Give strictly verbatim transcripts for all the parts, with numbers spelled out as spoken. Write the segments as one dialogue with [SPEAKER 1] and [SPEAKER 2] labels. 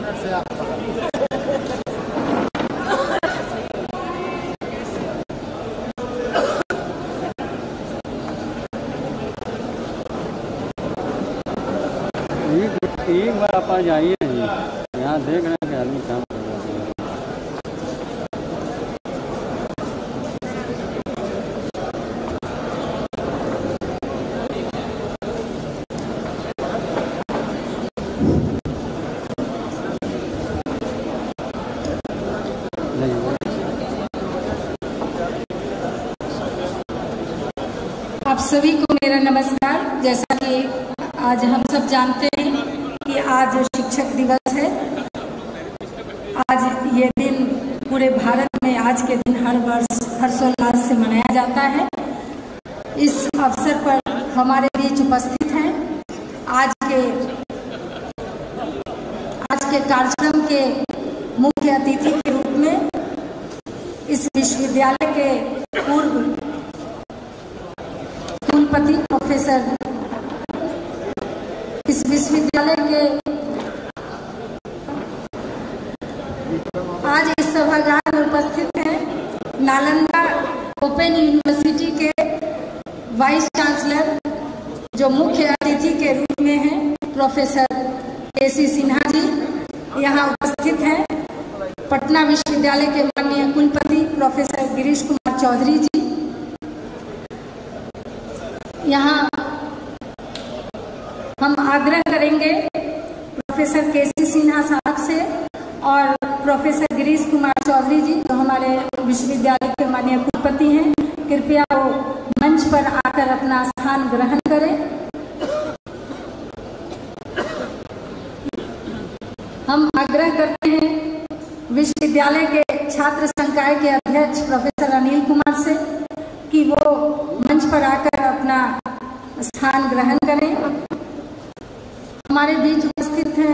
[SPEAKER 1] एक बार आप जाइए, यहाँ देख रहे हैं कि आदमी काम कर रहा है।
[SPEAKER 2] आप सभी को मेरा नमस्कार। जैसा कि आज हम सब जानते हैं कि आज शिक्षक दिवस है। आज ये दिन पूरे भारत में आज के दिन हर वर्ष हर्षोल्लास से मनाया जाता है। इस अवसर पर हमारे बीच उपस्थित हैं आज के आज के कार्यक्रम के मुख्य अतिथि के रूप में इस विश्वविद्यालय के पूर्व कुलपति प्रोफेसर, इस विश्वविद्यालय के आज इस सभागार में उपस्थित हैं नालंदा ओपन यूनिवर्सिटी के वाइस चांसलर, जो मुख्य अतिथि के रूप में हैं professor K C Sinha ji. यहाँ उपस्थित हैं पटना विश्वविद्यालय के माननीय कुलपति प्रोफेसर गिरीश कुमार चौधरी जी। यहाँ हम आग्रह करेंगे प्रोफेसर के सी सिन्हा साहब से और प्रोफेसर गिरीश कुमार चौधरी जी, जो हमारे विश्वविद्यालय के माननीय कुलपति हैं, कृपया वो मंच पर आकर अपना स्थान ग्रहण करें। हम आग्रह करते हैं विश्वविद्यालय के छात्र संकाय के अध्यक्ष प्रोफेसर अनिल कुमार से कि वो मंच पर आकर अपना स्थान ग्रहण करें। हमारे बीच उपस्थित हैं,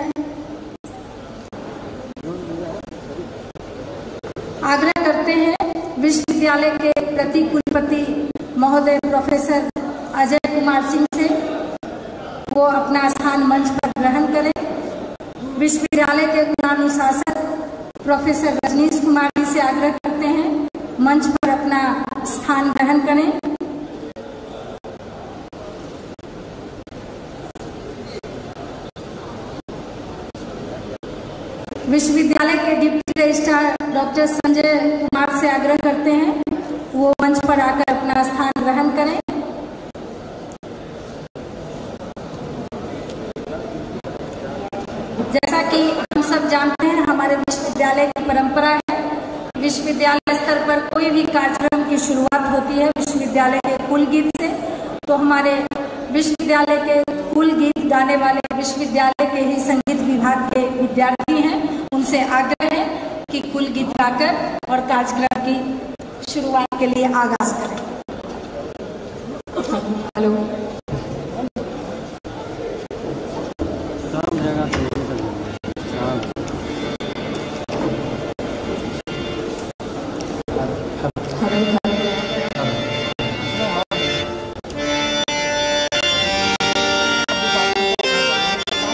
[SPEAKER 2] आग्रह करते हैं विश्वविद्यालय के प्रति कुलपति महोदय प्रोफेसर अजय कुमार सिंह से वो अपना स्थान मंच पर ग्रहण करें। विश्वविद्यालय के गुणानुशासक प्रोफेसर रजनीश कुमार जी से आग्रह करते हैं मंच पर अपना स्थान ग्रहण करें। विश्वविद्यालय के deputy registrar doctor Sanjay Kumar से आग्रह करते हैं वो मंच पर आकर अपना स्थान ग्रहण करें। जैसा कि हम सब जानते हैं, हमारे विश्वविद्यालय की परंपरा है, विश्वविद्यालय स्तर पर कोई भी कार्यक्रम की शुरुआत होती है विश्वविद्यालय के कुल गीत से। तो हमारे विश्वविद्यालय के कुल गीत गाने वाले विश्वविद्यालय के ही संगीत विभाग के विद्यार्थी हैं, उनसे आग्रह है कि कुल गीत गाकर और कार्यक्रम की शुरुआत के लिए आगाज करें। हेलो,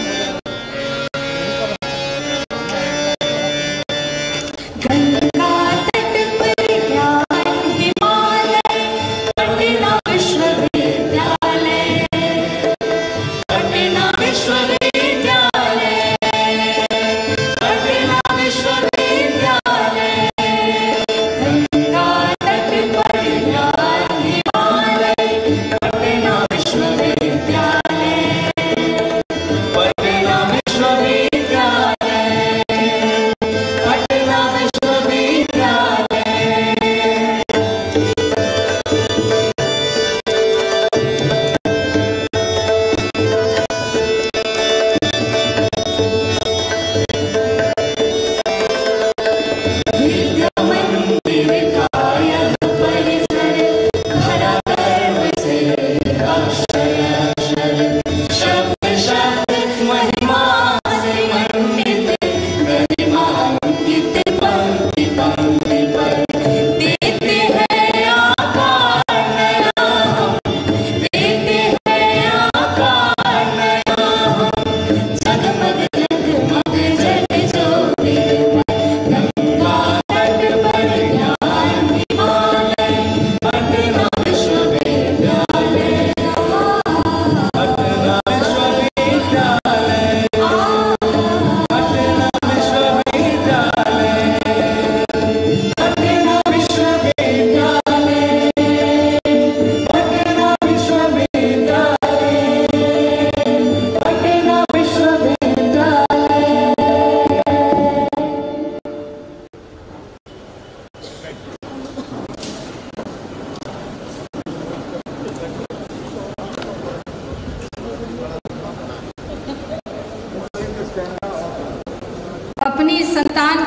[SPEAKER 3] गंगा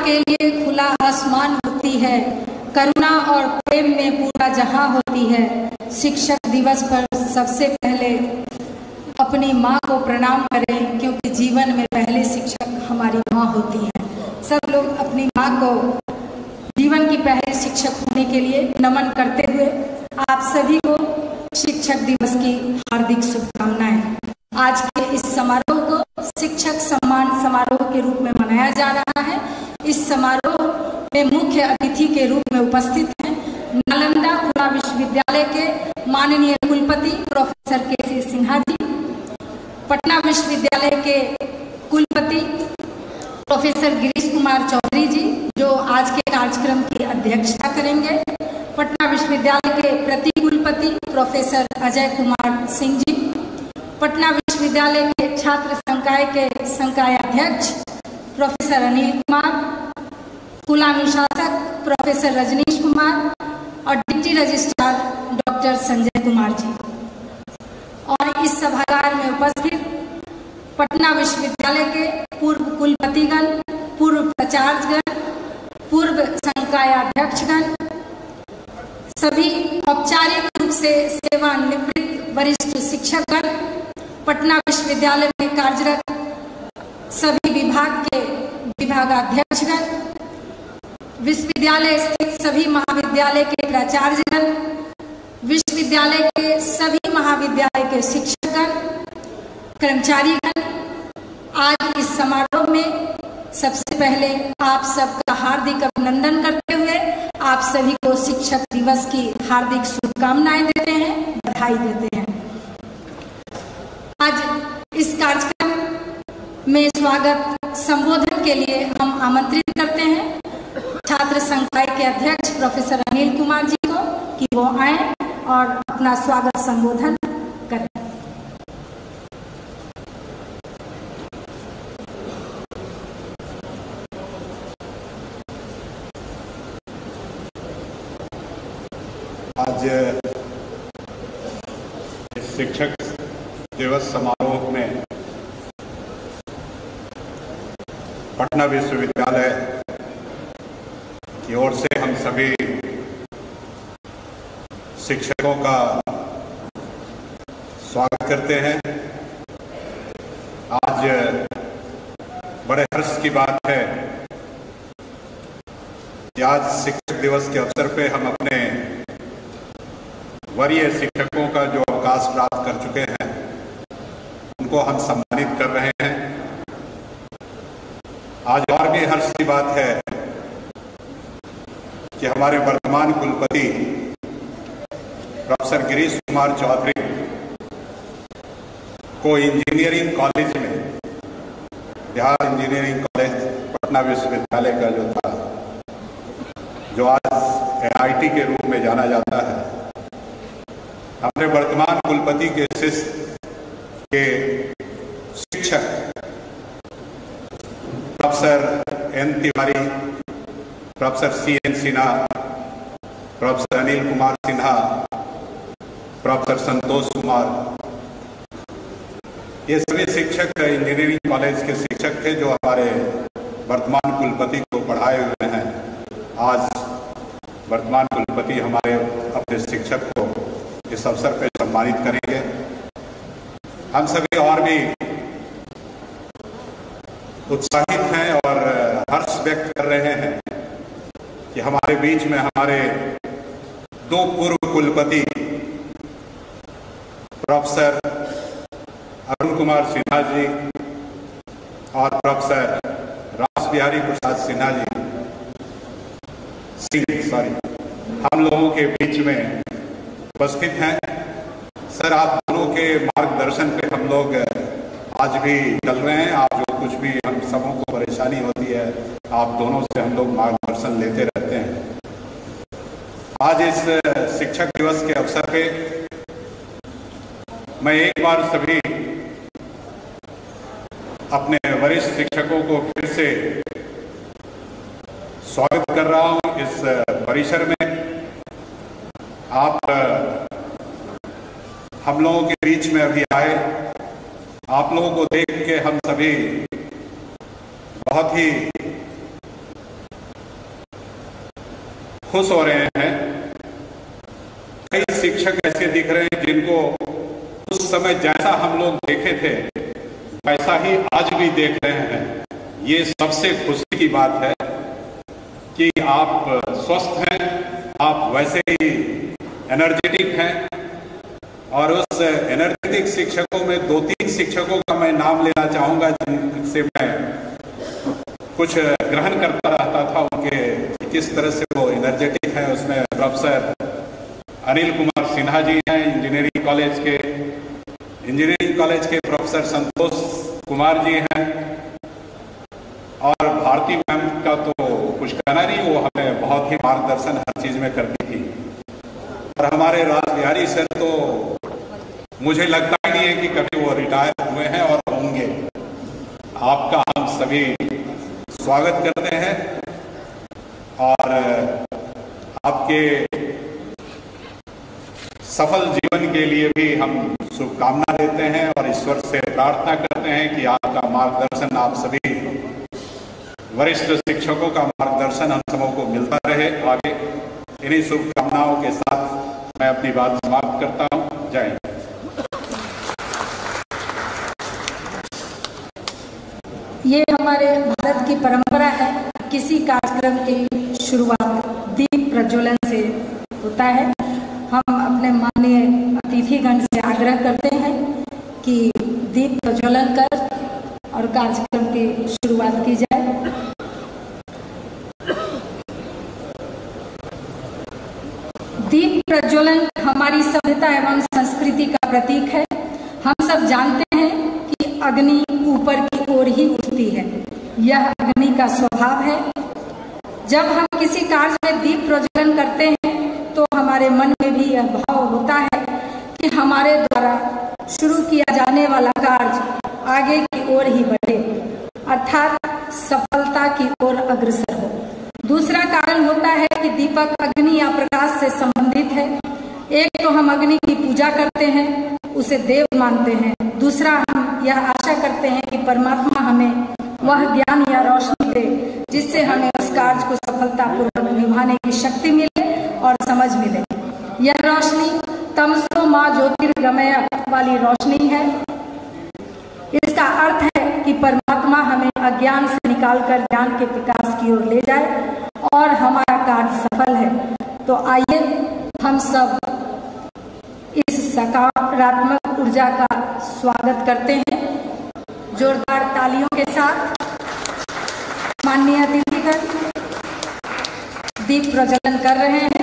[SPEAKER 2] के लिए खुला आसमान होती है, करुणा और प्रेम में पूरा जहां होती है। शिक्षक दिवस पर सबसे पहले अपनी माँ को प्रणाम करें, क्योंकि जीवन में पहले शिक्षक हमारी माँ होती है। सब लोग अपनी माँ को जीवन की पहले शिक्षक होने के लिए नमन करते हुए आप सभी को शिक्षक दिवस की हार्दिक शुभकामनाएं। आज के इस समारोह को शिक्षक सम्मान समारोह के रूप में मनाया जा रहा है। इस समारोह में मुख्य अतिथि के रूप में उपस्थित हैं नालंदा खुला विश्वविद्यालय के माननीय कुलपति professor K C Sinha ji, Patna विश्वविद्यालय के कुलपति प्रोफेसर गिरीश कुमार चौधरी जी, जो आज के कार्यक्रम की अध्यक्षता करेंगे, पटना विश्वविद्यालय के प्रति कुलपति प्रोफेसर अजय कुमार सिंह जी, पटना विश्वविद्यालय के छात्र संकाय के संकाय अध्यक्ष प्रोफेसर अनिल कुमार, कुलानुशासक प्रोफेसर रजनीश कुमार और deputy registrar doctor Sanjay Kumar ji. और इस सभागार में उपस्थित पटना विश्वविद्यालय के पूर्व कुलपतिगण, पूर्व प्राचार्यगण, पूर्व संकायाध्यक्षगण, सभी औपचारिक रूप से सेवानिवृत्त वरिष्ठ शिक्षकगण, पटना विश्वविद्यालय में कार्यरत सभी विभाग के विभागाध्यक्षगण, विश्वविद्यालय स्थित सभी महाविद्यालय के प्राचार्यगण, विश्वविद्यालय के सभी महाविद्यालय के शिक्षकगण, कर्मचारीगण, आज इस समारोह में सबसे पहले आप सबका हार्दिक अभिनंदन करते हुए आप सभी को शिक्षक दिवस की हार्दिक शुभकामनाएं देते हैं, बधाई देते हैं। आज इस कार्यक्रम में स्वागत संबोधन के लिए हम आमंत्रित करते हैं छात्र संकाय के अध्यक्ष प्रोफेसर अनिल कुमार जी को कि वो आए और अपना स्वागत संबोधन करें।
[SPEAKER 3] आज इस शिक्षक दिवस समारोह में पटना विश्वविद्यालय की ओर से हम सभी शिक्षकों का स्वागत करते हैं। आज बड़े हर्ष की बात है कि आज शिक्षक दिवस के अवसर पे हम अपने वरीय शिक्षकों का जो अवकाश प्राप्त कर चुके हैं उनको हम सम्मानित कर रहे हैं। आज और भी हर्ष की बात है कि हमारे वर्तमान कुलपति प्रोफेसर गिरीश कुमार चौधरी को इंजीनियरिंग कॉलेज में, बिहार इंजीनियरिंग कॉलेज पटना विश्वविद्यालय का जो था, जो आज एन आई टी के रूप में जाना जाता है, हमारे वर्तमान कुलपति के शिष्य के शिक्षक professor N Tiwari, professor C N Sinha, professor Anil Kumar Sinha, professor Santosh Kumar, ये सभी शिक्षक इंजीनियरिंग कॉलेज के शिक्षक थे जो हमारे वर्तमान कुलपति को पढ़ाए हुए हैं। आज वर्तमान कुलपति हमारे अपने शिक्षक को इस अवसर पर सम्मानित करेंगे। हम सभी और भी उत्साहित हैं और हर्ष व्यक्त कर रहे हैं कि हमारे बीच में हमारे दो पूर्व कुलपति प्रोफेसर अरुण कुमार सिन्हा जी और प्रोफेसर रास बिहारी प्रसाद सिन्हा जी सिंह सॉरी हम लोगों के बीच में उपस्थित हैं। सर, आप दोनों के मार्गदर्शन पे हम लोग आज भी चल रहे हैं। आप जो कुछ भी हम सबों को परेशानी होती है, आप दोनों से हम लोग मार्गदर्शन लेते रहते हैं। आज इस शिक्षक दिवस के अवसर पे मैं एक बार सभी अपने वरिष्ठ शिक्षकों को फिर से स्वागत कर रहा हूं इस परिसर में। आप हम लोगों के बीच में अभी आए, आप लोगों को देख के हम सभी बहुत ही खुश हो रहे हैं। कई शिक्षक ऐसे दिख रहे हैं जिनको उस समय जैसा हम लोग देखे थे वैसा ही आज भी देख रहे हैं। ये सबसे खुशी की बात है कि आप स्वस्थ हैं, आप वैसे ही एनर्जेटिक हैं। और उस एनर्जेटिक शिक्षकों में दो तीन शिक्षकों का मैं नाम लेना चाहूँगा जिनसे मैं कुछ ग्रहण करता रहता था, उनके किस तरह से वो एनर्जेटिक है। उसमें प्रोफेसर अनिल कुमार सिन्हा जी हैं, इंजीनियरिंग कॉलेज के इंजीनियरिंग कॉलेज के प्रोफेसर संतोष कुमार जी हैं, और भारती मैम का तो कुछ कहना नहीं, वो हमें बहुत ही मार्गदर्शन हर चीज में करती थी। और हमारे राज बिहारी सर तो मुझे लगता ही नहीं है कि कभी वो रिटायर हुए हैं और होंगे। आपका हम सभी स्वागत करते हैं और आपके सफल जीवन के लिए भी हम शुभकामना देते हैं और ईश्वर से प्रार्थना करते हैं कि आपका मार्गदर्शन, आप सभी वरिष्ठ शिक्षकों का मार्गदर्शन हम सबों को मिलता रहे आगे। इन्हीं शुभकामनाओं के साथ मैं अपनी बात समाप्त करता हूँ। जय हिंद।
[SPEAKER 2] ये हमारे भारत की परंपरा है, किसी कार्यक्रम की शुरुआत दीप प्रज्वलन से होता है। हम अपने माननीय अतिथिगण से आग्रह करते हैं कि दीप प्रज्वलन कर और कार्यक्रम की शुरुआत की जाए। दीप प्रज्वलन हमारी सभ्यता एवं संस्कृति का प्रतीक है। हम सब जानते हैं कि अग्नि ऊपर की ओर ही उठती है, यह अग्नि का स्वभाव है। जब हम किसी कार्य में दीप प्रज्वलन करते हैं तो हमारे मन में भी यह भाव होता है कि हमारे द्वारा शुरू किया जाने वाला कार्य आगे की ओर ही बढ़े, अर्थात सफलता की ओर अग्रसर हो। दूसरा कारण होता है कि दीपक अग्नि या प्रकाश से संबंधित है। एक तो हम अग्नि की पूजा करते हैं, उसे देव मानते हैं। दूसरा, हम यह आशा करते हैं कि परमात्मा हमें वह ज्ञान या रोशनी दे जिससे हमें उस कार्य को सफलतापूर्वक निभाने की शक्ति मिले और समझ मिले। यह रोशनी तमसो माँ ज्योतिर्गमय वाली रोशनी है। इसका अर्थ है कि परमात्मा हमें अज्ञान से निकालकर ज्ञान के प्रकाश की ओर ले जाए और हमारा कार्य सफल है। तो आइए हम सब इस सकारात्मक ऊर्जा का स्वागत करते हैं जोरदार तालियों के साथ। माननीय अतिथिगण दीप प्रज्वलन कर रहे हैं।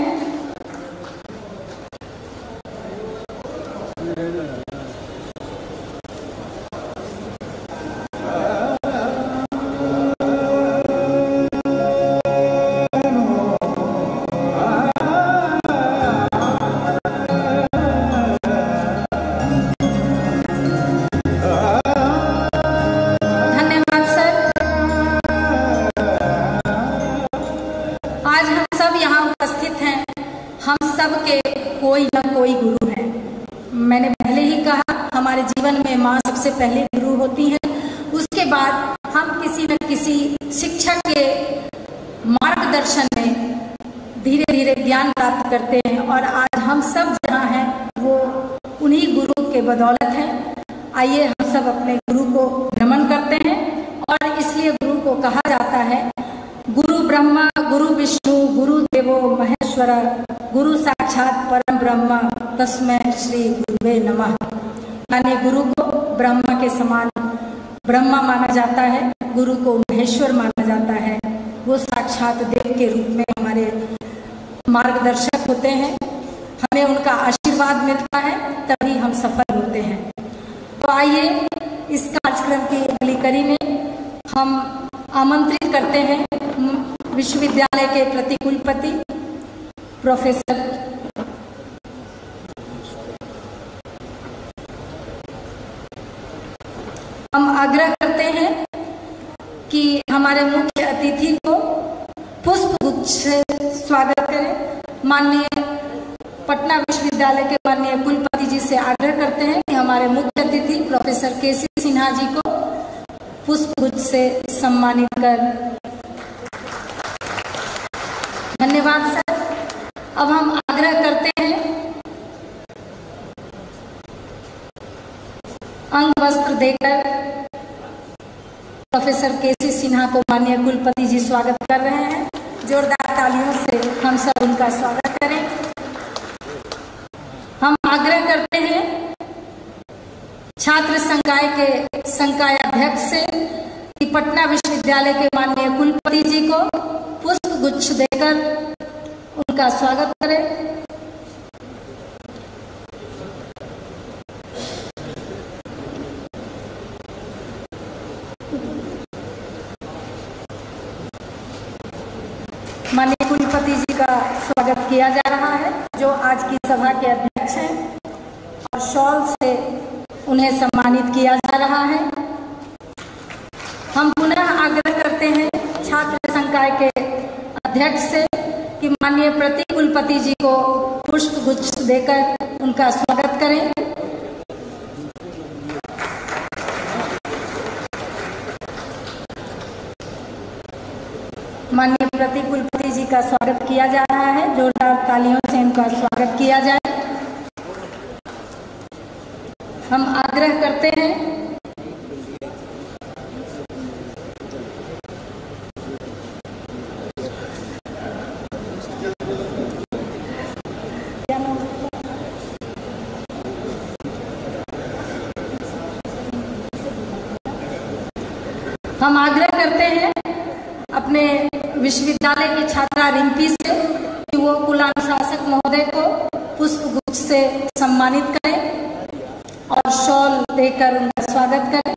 [SPEAKER 2] कोई न कोई गुरु है। मैंने पहले ही कहा, हमारे जीवन में माँ सबसे पहले गुरु होती है। उसके बाद हम किसी न किसी शिक्षक के मार्गदर्शन में धीरे धीरे ज्ञान प्राप्त करते हैं और आज हम सब जहाँ हैं वो उन्हीं गुरु के बदौलत हैं। आइए हम सब अपने गुरु को नमन करते हैं और इसलिए गुरु को कहा जाता है गुरु ब्रह्मा गुरु विष्णु गुरु देवो महेश्वर गुरु साक्षात परम ब्रह्म तस्मै श्री गुरुवे नमः। यानी गुरु को ब्रह्मा के समान ब्रह्मा माना जाता है, गुरु को महेश्वर माना जाता है। वो साक्षात देव के रूप में हमारे मार्गदर्शक होते हैं। हमें उनका आशीर्वाद मिलता है तभी हम सफल होते हैं। तो आइए इस कार्यक्रम की अगली कड़ी में हम आमंत्रित करते हैं विश्वविद्यालय के प्रतिकुलपति प्रोफेसर हम आग्रह करते हैं कि हमारे मुख्य अतिथि को पुष्प गुच्छ से स्वागत करें। माननीय पटना विश्वविद्यालय के माननीय कुलपति जी से आग्रह करते हैं कि हमारे मुख्य अतिथि professor K C Sinha ji को पुष्प गुच्छ से सम्मानित कर। धन्यवाद सर। अब हम आग्रह करते हैं अंग वस्त्र देकर प्रोफेसर के सी सिन्हा को माननीय कुलपति जी स्वागत कर रहे हैं। जोरदार तालियों से हम सब उनका स्वागत करें। हम आग्रह करते हैं छात्र संकाय के संकाय अध्यक्ष से कि पटना विश्वविद्यालय के माननीय कुलपति जी को पुष्प गुच्छ देकर उनका स्वागत करें। माननीय कुलपति जी का स्वागत किया जा रहा है, जो आज की सभा के अध्यक्ष हैं, और शॉल से उन्हें सम्मानित किया जा रहा है। हम पुनः आग्रह करते हैं छात्र संकाय के अध्यक्ष से कि माननीय प्रति कुलपति जी को पुष्प गुच्छ देकर उनका स्वागत करें। माननीय प्रति कुलपति जी का स्वागत किया जा रहा है। जोरदार तालियों से उनका स्वागत किया जाए। हम आग्रह करते हैं हम आग्रह करते हैं अपने विश्वविद्यालय की छात्रा रिंपी से कि वो कुलानुशासक महोदय को पुष्प गुच्छ से सम्मानित करें और शॉल देकर उनका स्वागत करें।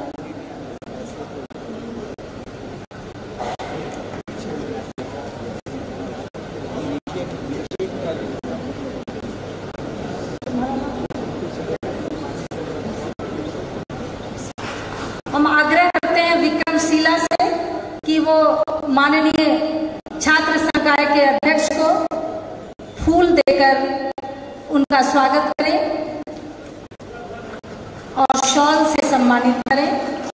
[SPEAKER 2] हम आग्रह करते हैं विक्रमशिला से कि वो माननीय छात्र संकाय के अध्यक्ष को फूल देकर उनका स्वागत करें और शॉल से सम्मानित करें।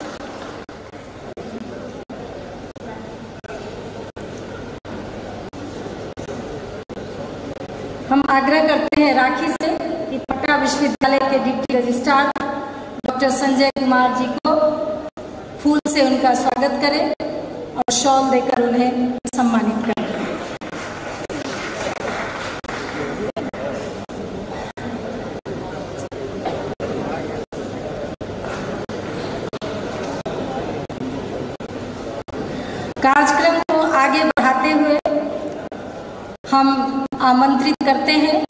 [SPEAKER 2] हम आग्रह करते हैं राखी से कि पटना विश्वविद्यालय के deputy registrar doctor Sanjay Kumar ji को फूल से उनका स्वागत करें और शॉल देकर उन्हें सम्मानित करें। कार्यक्रम को आगे बढ़ाते हुए हम आमंत्रित करते हैं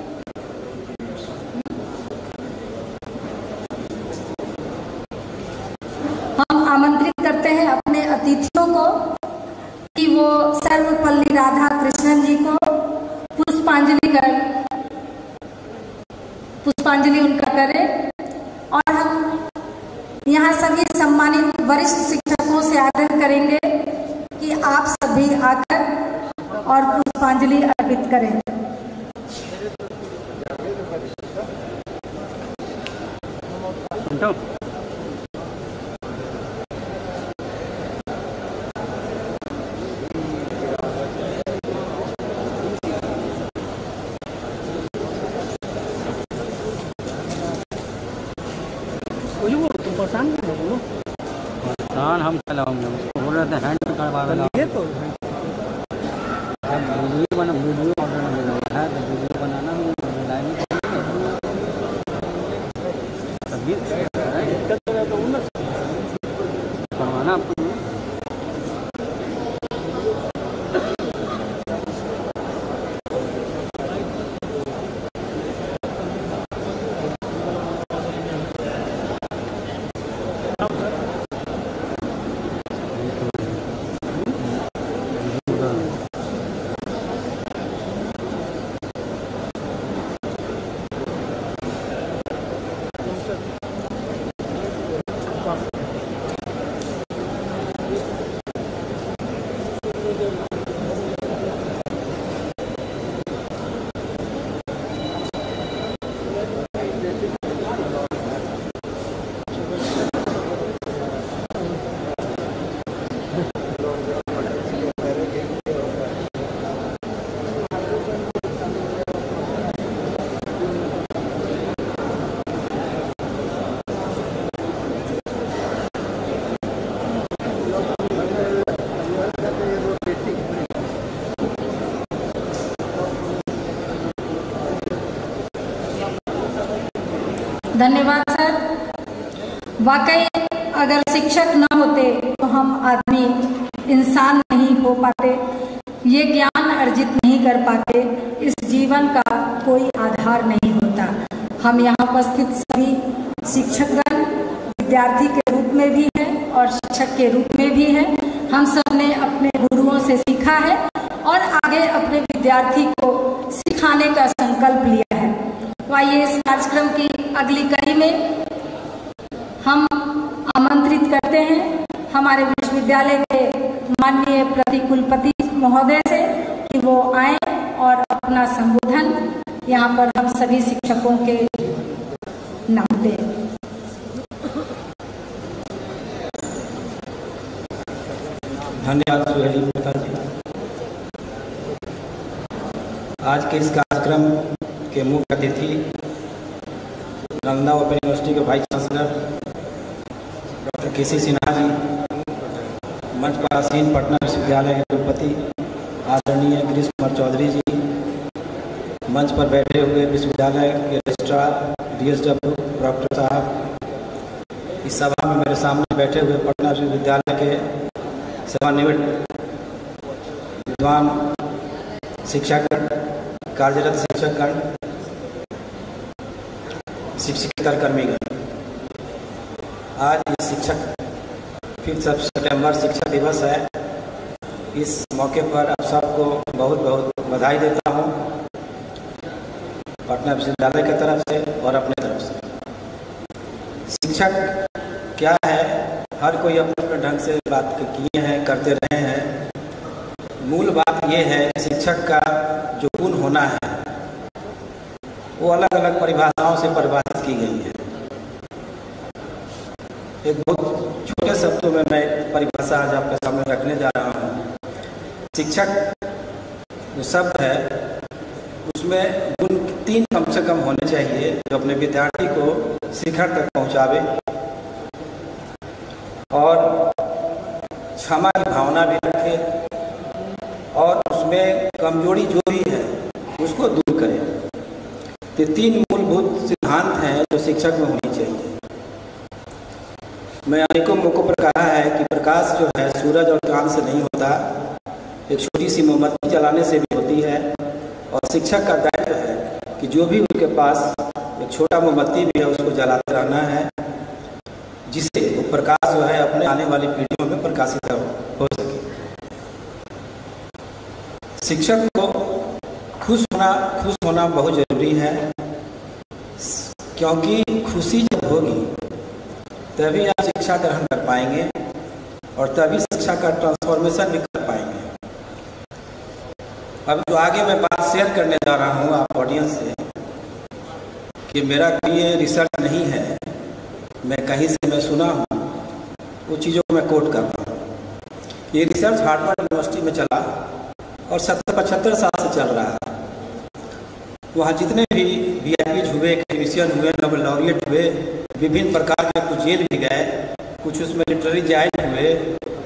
[SPEAKER 2] हम आमंत्रित करते हैं अपने अतिथियों को कि वो सर्वपल्ली राधा कृष्णन जी को पुष्पांजलि कर पुष्पांजलि उनका करें। और हम यहाँ सभी सम्मानित वरिष्ठ शिक्षकों से आग्रह करेंगे कि आप सभी आकर और पुष्पांजलि अर्पित करें।
[SPEAKER 1] परेशान हम चलाओगे, उसको बोल रहे थे हैंड करवा ये तो वीडियो बना वीडियो ऑर्डर मिला है, तो वीडियो बनाना लाइन करवाना आपको।
[SPEAKER 2] धन्यवाद सर। वाकई अगर शिक्षक न होते तो हम आदमी इंसान नहीं हो पाते, ये ज्ञान अर्जित नहीं कर पाते, इस जीवन का कोई आधार नहीं होता। हम यहाँ उपस्थित सभी शिक्षकगण विद्यार्थी के रूप में भी हैं और शिक्षक के रूप में भी हैं। हम सब ने अपने गुरुओं से सीखा है और आगे अपने विद्यार्थी को सिखाने का संकल्प लिया है। तो आइए इस कार्यक्रम की अगली कड़ी में हम आमंत्रित करते हैं हमारे विश्वविद्यालय के माननीय प्रति कुलपति महोदय से कि वो आए और अपना संबोधन यहाँ पर हम सभी शिक्षकों के नाम दें।
[SPEAKER 4] धन्यवाद सुहेली जी। आज के इस कार्यक्रम के मुख्य अतिथि नालंदा ओपन यूनिवर्सिटी के vice chancellor doctor K C Sinha ji, मंच पर आसीन पटना विश्वविद्यालय के कुलपति आदरणीय गिरीश कुमार चौधरी जी, मंच पर बैठे हुए विश्वविद्यालय के registrar D S W doctor साहब, इस सभा में मेरे सामने बैठे हुए पटना विश्वविद्यालय के सेवानिवृत्त विद्वान शिक्षकगण, कार्यरत शिक्षकगण, शिक्षकेतर कर्मीगण, आज ये शिक्षक फिफ्थ सितंबर शिक्षक दिवस है। इस मौके पर आप सबको बहुत बहुत बधाई देता हूँ पटना विश्वविद्यालय की तरफ से और अपने तरफ से। शिक्षक क्या है, हर कोई अपने अपने ढंग से बात किए हैं, करते रहे हैं। मूल बात यह है कि शिक्षक का जो गुण होना है वो अलग अलग परिभाषाओं से परिभाषित की गई है। एक बहुत छोटे शब्दों में मैं परिभाषा आज आपके सामने रखने जा रहा हूँ। शिक्षक जो शब्द है उसमें गुण तीन कम से कम होने चाहिए जो अपने विद्यार्थी को शिखर तक पहुँचावे और क्षमा की भावना भी रखे और उसमें कमजोरी जो भी है उसको दूर करे। ये तीन मूलभूत सिद्धांत हैं जो शिक्षक में होनी चाहिए। मैं अनेकों मौकों पर कहा है कि प्रकाश जो है सूरज और चांद से नहीं होता, एक छोटी सी मोमबत्ती जलाने से भी होती है। और शिक्षक का दायित्व है कि जो भी उनके पास एक छोटा मोमबत्ती भी है उसको जलाते रहना है, जिससे वो प्रकाश जो है अपने आने वाली पीढ़ियों में प्रकाशित हो सके। शिक्षक को खुश होना खुश होना बहुत जरूरी है, क्योंकि खुशी जब होगी तभी आप शिक्षा ग्रहण कर पाएंगे और तभी शिक्षा का ट्रांसफॉर्मेशन भी कर पाएंगे। अब जो आगे मैं बात शेयर करने जा रहा हूँ आप ऑडियंस से कि मेरा ये रिसर्च नहीं है, मैं कहीं से मैं सुना हूँ, वो चीज़ों को मैं कोट कर रहा हूँ। ये रिसर्च हार्वर्ड यूनिवर्सिटी में चला और सत्तर पचहत्तर साल से चल रहा है। वहाँ जितने भी वी आई पीज हुए, एक्टिविशियन हुए, नोबेल लॉरिएट हुए, विभिन्न प्रकार के, कुछ जेल भी गए, कुछ उसमें लिटरेरी जायंट हुए,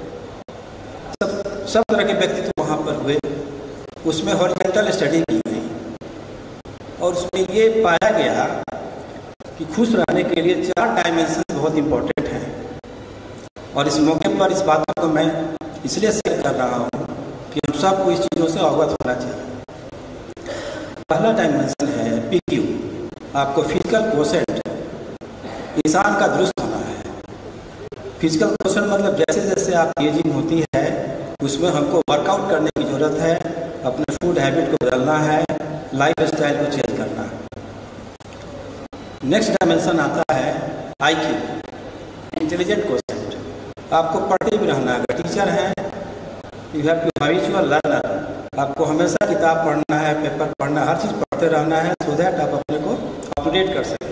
[SPEAKER 4] सब सब तरह के व्यक्तित्व वहाँ पर हुए। उसमें हॉरिजॉन्टल स्टडी की गई और उसमें ये पाया गया कि खुश रहने के लिए चार डायमेंशन बहुत इम्पोर्टेंट हैं। और इस मौके पर इस बातों को मैं इसलिए शेयर कर रहा हूँ कि हम सबको इस चीज़ों से अवगत होना चाहिए। पहला डायमेंशन है पी क्यू, आपको फिजिकल क्वोशेंट, इंसान का दुरुस्त होना है। फिजिकल क्वोशेंट मतलब जैसे जैसे आप एजिंग होती है उसमें हमको वर्कआउट करने की ज़रूरत है, अपने फूड हैबिट को बदलना है, लाइफ स्टाइल को चेंज करना है। नेक्स्ट डायमेंशन आता है आई क्यू, इंटेलिजेंट क्वोशेंट। आपको पढ़ते भी रहना है, अगर टीचर हैं you have to habitual learner, आपको हमेशा किताब पढ़ना है, पेपर पढ़ना, हर चीज़ पढ़ते रहना है सो दैट आप अपने को अपडेट कर सकें।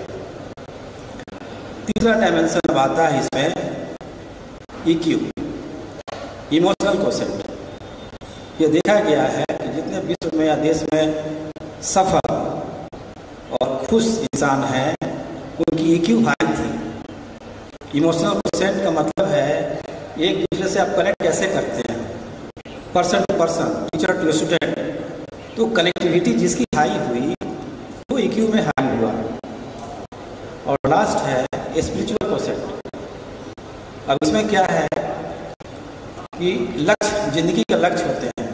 [SPEAKER 4] तीसरा डायमेंशन अब आता है इसमें ई क्यू, इमोशनल क्वोशेंट। ये देखा गया है कि जितने विश्व में या देश में सफल और खुश इंसान हैं उनकी ई क्यू हाई थी। इमोशनल क्वोशेंट का मतलब है एक दूसरे से आप कनेक्ट कैसे करते हैं, person to person, teacher to student. तो कनेक्टिविटी जिसकी हाई हुई वो ई क्यू में हाई हुआ। और स्पिरिचुअल कोसेंट। अब इसमें क्या है कि लक्ष्य, जिंदगी का लक्ष्य होते हैं।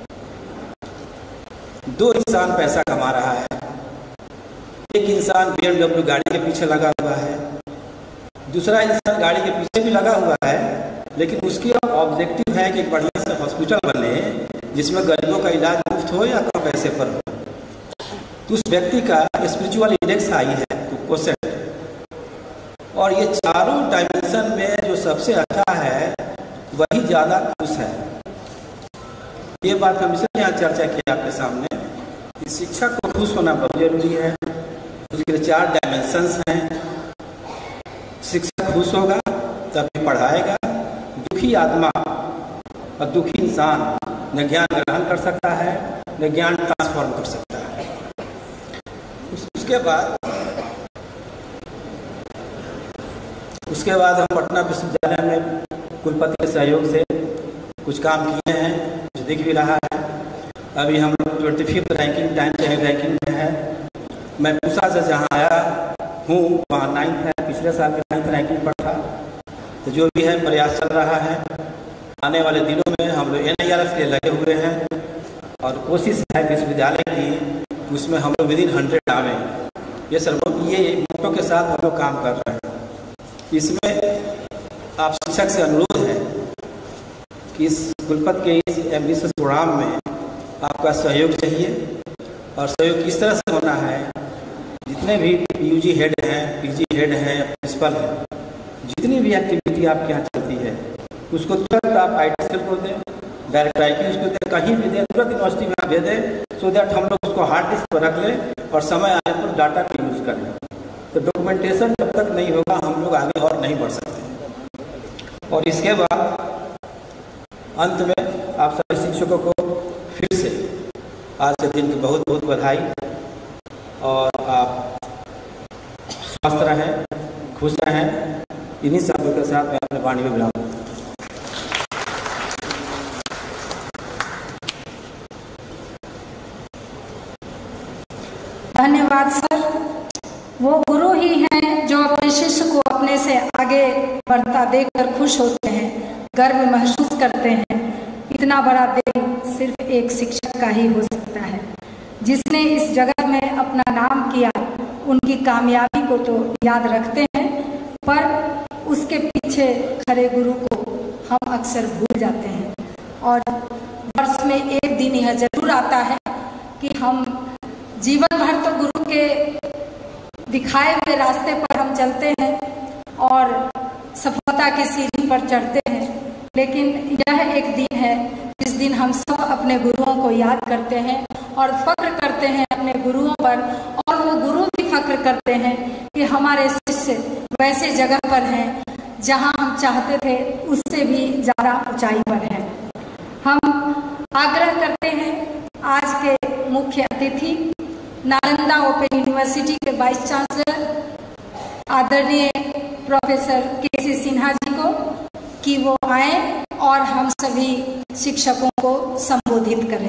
[SPEAKER 4] दो इंसान पैसा कमा रहा है, एक इंसान बी एम डब्ल्यू गाड़ी के पीछे लगा हुआ है, दूसरा इंसान गाड़ी के पीछे भी लगा हुआ है, लेकिन उसकी ऑब्जेक्टिव है कि एक बढ़िया से हॉस्पिटल बने जिसमें गरीबों का इलाज मुफ्त हो या कम पैसे पर हो। तो उस व्यक्ति का स्पिरिचुअल इंडेक्स हाई है, तो कोसेंट। और ये चारों डायमेंशन में जो सबसे अच्छा है वही ज़्यादा खुश है। ये बात हम इसलिए यहाँ चर्चा की आपके सामने कि शिक्षक को खुश होना बहुत जरूरी है। उसके चार डायमेंशंस हैं। शिक्षक खुश होगा तभी पढ़ाएगा। दुखी आत्मा और दुखी इंसान न ज्ञान ग्रहण कर सकता है न ज्ञान ट्रांसफॉर्म कर सकता है। उस, उसके बाद उसके बाद हम पटना विश्वविद्यालय में कुलपति के सहयोग से कुछ काम किए हैं, कुछ दिख भी रहा है। अभी हम लोग ट्वेंटी फिफ्थ रैंकिंग टाइम से रैंकिंग में है। मैं पूसा से जहाँ आया हूँ वहाँ नाइन्थ है, पिछले साल के नाइन्थ रैंकिंग पर था। तो जो भी है प्रयास चल रहा है। आने वाले दिनों में हम लोग एन आई आर एफ के लगे हुए हैं और कोशिश है विश्वविद्यालय की, उसमें हम लोग विद इन हंड्रेड आवे। ये सर ये मोटो के साथ हम लोग काम कर रहे हैं। इसमें आप शिक्षक से अनुरोध है कि इस कुलपति के इस एम्बिशियस प्रोग्राम में आपका सहयोग चाहिए। और सहयोग किस तरह से होना है, जितने भी यू जी हेड हैं, पी जी हेड हैं, प्रिंसिपल हैं, जितनी भी एक्टिविटी आपके यहाँ चलती है उसको तुरंत आप आई टी सेल को दें, डायरेक्ट आई की उसको दें, कहीं भी दें, तुरंत यूनिवर्सिटी में आप दे दें, सो दैट हम लोग उसको हार्ड डिस्क पर रख लें और समय आने पर डाटा का यूज़ करें। तो डॉक्यूमेंटेशन जब तक नहीं होगा हम लोग आगे और नहीं बढ़ सकते। और इसके बाद अंत में आप सभी शिक्षकों को फिर से आज के दिन की बहुत बहुत बधाई। और आप स्वस्थ रहें, खुश रहें। इन्हीं शब्दों के साथ मैं अपने वाणी में विराम दूँ।
[SPEAKER 2] धन्यवाद सर। वो गुरु ही हैं जो अपने शिष्य को अपने से आगे बढ़ता देखकर खुश होते हैं, गर्व महसूस करते हैं। इतना बड़ा दिन सिर्फ एक शिक्षक का ही हो सकता है। जिसने इस जगत में अपना नाम किया उनकी कामयाबी को तो याद रखते हैं, पर उसके पीछे खड़े गुरु को हम अक्सर भूल जाते हैं। और वर्ष में एक दिन यह जरूर आता है कि हम जीवन भर तो गुरु के दिखाए हुए रास्ते पर हम चलते हैं और सफलता की सीढ़ी पर चढ़ते हैं, लेकिन यह एक दिन है जिस दिन हम सब अपने गुरुओं को याद करते हैं और फख्र करते हैं अपने गुरुओं पर। और वो गुरु भी फख्र करते हैं कि हमारे शिष्य वैसे जगह पर हैं जहां हम चाहते थे उससे भी ज़्यादा ऊंचाई पर हैं। हम आग्रह करते हैं आज के मुख्य अतिथि नालंदा ओपन यूनिवर्सिटी के वाइस चांसलर आदरणीय professor K C Sinha ji को कि वो आए और हम सभी शिक्षकों को संबोधित करें।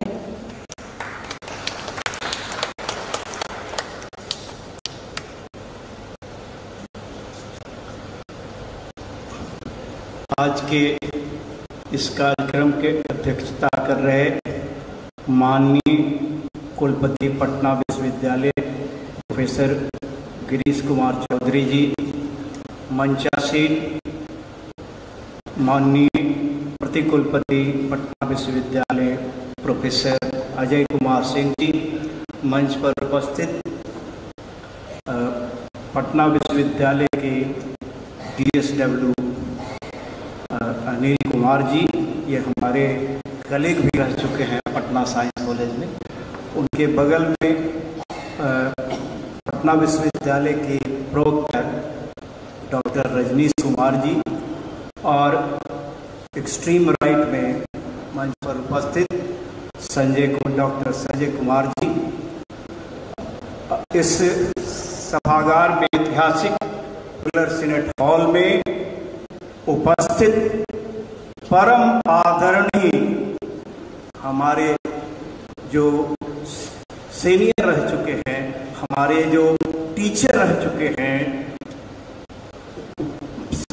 [SPEAKER 5] आज के इस कार्यक्रम के अध्यक्षता कर रहे माननीय कुलपति पटना विश्वविद्यालय प्रोफेसर गिरीश कुमार चौधरी जी, मंचासीन माननीय प्रतिकुलपति पटना विश्वविद्यालय प्रोफेसर अजय कुमार सिंह जी, मंच पर उपस्थित पटना विश्वविद्यालय के D S W Anil Kumar ji, ये हमारे कलीग भी रह चुके हैं पटना साइंस कॉलेज में। उनके बगल में पटना विश्वविद्यालय के प्रोक्टर डॉक्टर रजनीश कुमार जी और एक्सट्रीम राइट में मंच पर उपस्थित संजय को डॉक्टर संजय कुमार जी। इस सभागार में ऐतिहासिक फुलर सीनेट हॉल में उपस्थित परम आदरणीय हमारे जो सीनियर रह चुके हैं, हमारे जो टीचर रह चुके हैं,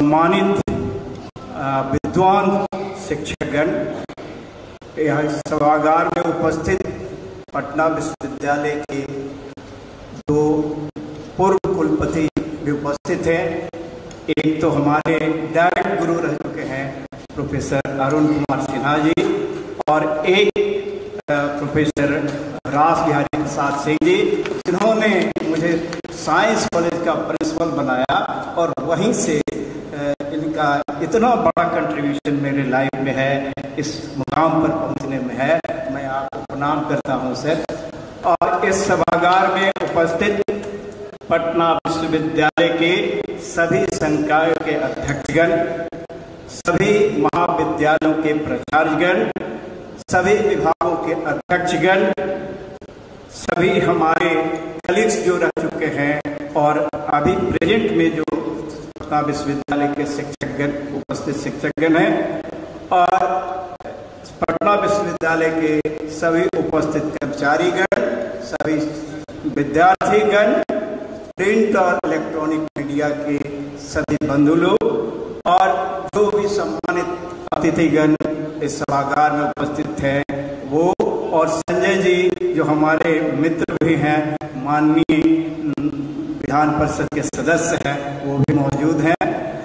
[SPEAKER 5] सम्मानित विद्वान शिक्षकगण, यह सभागार में उपस्थित पटना विश्वविद्यालय के दो पूर्व कुलपति भी उपस्थित हैं। एक तो हमारे डायरेक्ट गुरु रह चुके हैं प्रोफेसर अरुण कुमार सिन्हा जी, और एक प्रोफेसर रास बिहारी प्रसाद सिंह जी, जिन्होंने मुझे साइंस कॉलेज का प्रिंसिपल बनाया, और वहीं से इनका इतना बड़ा कंट्रीब्यूशन मेरे लाइफ में है, इस मुकाम पर पहुंचने में है। मैं आपको प्रणाम करता हूं सर। और इस सभागार में उपस्थित पटना विश्वविद्यालय के सभी संकायों के अध्यक्षगण, सभी महाविद्यालयों के प्राचार्यगण, सभी विभागों के अध्यक्षगण, सभी हमारे कलीग्स जो रह चुके हैं और अभी प्रेजेंट में जो पटना विश्वविद्यालय के शिक्षकगण उपस्थित शिक्षकगण हैं, और पटना विश्वविद्यालय के सभी उपस्थित कर्मचारीगण, सभी विद्यार्थीगण, प्रिंट और इलेक्ट्रॉनिक मीडिया के सभी बंधु लोग, और जो भी सम्मानित अतिथिगण इस सभागार में उपस्थित हैं वो, और संजय जी जो हमारे मित्र भी हैं, माननीय विधान परिषद के सदस्य हैं, वो भी मौजूद हैं।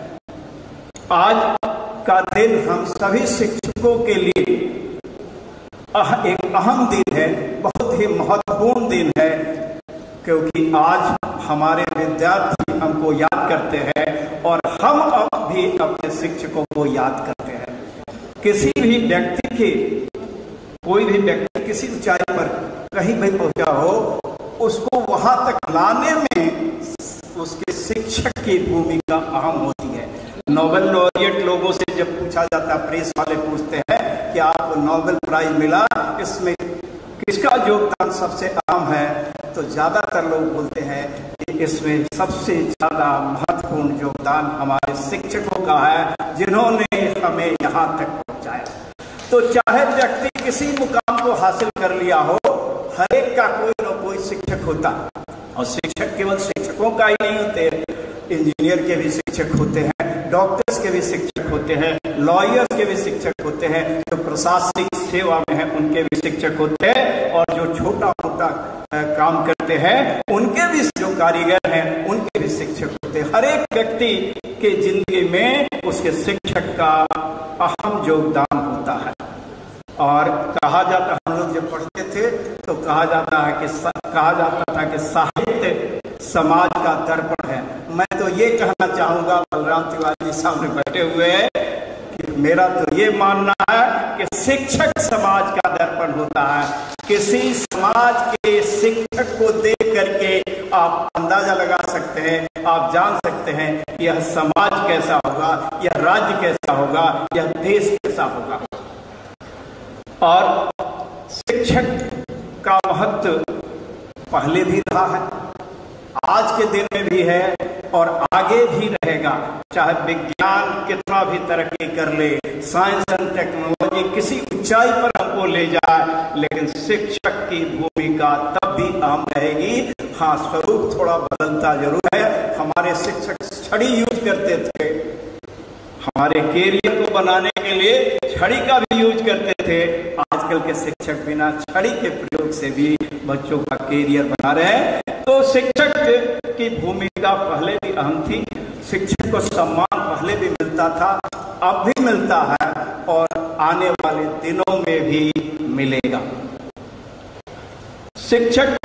[SPEAKER 5] आज का दिन हम सभी शिक्षकों के लिए एक अहम दिन है, बहुत ही महत्वपूर्ण दिन है, क्योंकि आज हमारे विद्यार्थी हमको याद करते हैं और हम अब भी अपने शिक्षकों को याद करते हैं। किसी भी व्यक्ति के, कोई भी व्यक्ति किसी ऊंचाई पर कहीं भी पहुंचा हो, उसको वहां तक लाने में उसके शिक्षक की भूमिका अहम होती है। नोबेल लॉरिएट लोगों से जब पूछा जाता है, प्रेस वाले पूछते हैं कि आपको नोबेल प्राइज मिला, इसमें किसका योगदान सबसे अहम है, तो ज्यादातर लोग बोलते हैं कि इसमें सबसे ज्यादा महत्वपूर्ण योगदान हमारे शिक्षकों का है, जिन्होंने हमें यहाँ तक पहुँचाया। तो चाहे व्यक्ति किसी मुकाम को हासिल कर लिया हो, हर एक का कोई न कोई शिक्षक होता, और शिक्षक केवल शिक्षकों का ही नहीं होते, इंजीनियर के भी शिक्षक होते हैं, डॉक्टर्स के भी शिक्षक होते हैं, लॉयर्स के भी शिक्षक होते हैं, जो प्रशासनिक सेवा में है उनके भी शिक्षक होते हैं, और जो छोटा मोटा काम करते हैं उनके भी, जो कारीगर हैं उनके भी शिक्षक होते हैं। हर एक व्यक्ति के जिंदगी में उसके शिक्षक का अहम योगदान होता है। और कहा जाता, हम लोग जब पढ़ते थे तो कहा जाता है कि कहा जाता था कि साहित्य समाज का दर्पण है। मैं तो ये कहना चाहूंगा, बलराम तिवारी सामने बैठे हुए हैं, कि मेरा तो ये मानना है कि शिक्षक समाज का दर्पण होता है। किसी समाज के शिक्षक को देख करके आप अंदाजा लगा सकते हैं, आप जान सकते हैं कि यह समाज कैसा होगा, यह राज्य कैसा होगा, यह देश कैसा होगा। और शिक्षक का महत्व पहले भी रहा है, आज के दिन में भी है, और आगे भी रहेगा। चाहे विज्ञान कितना भी तरक्की कर ले, साइंस एंड टेक्नोलॉजी किसी ऊंचाई पर हमको ले जाए, लेकिन शिक्षक की भूमिका तब भी अहम रहेगी। हाँ, स्वरूप थोड़ा बदलता जरूर है। हमारे शिक्षक छड़ी यूज करते थे, हमारे कैरियर को बनाने के लिए छड़ी का भी यूज करते थे। आजकल के शिक्षक बिना छड़ी के प्रयोग से भी बच्चों का कैरियर बना रहे हैं। तो शिक्षक की भूमिका पहले भी अहम थी, शिक्षक को सम्मान पहले भी मिलता था, अब भी मिलता है, और आने वाले दिनों में भी मिलेगा। शिक्षक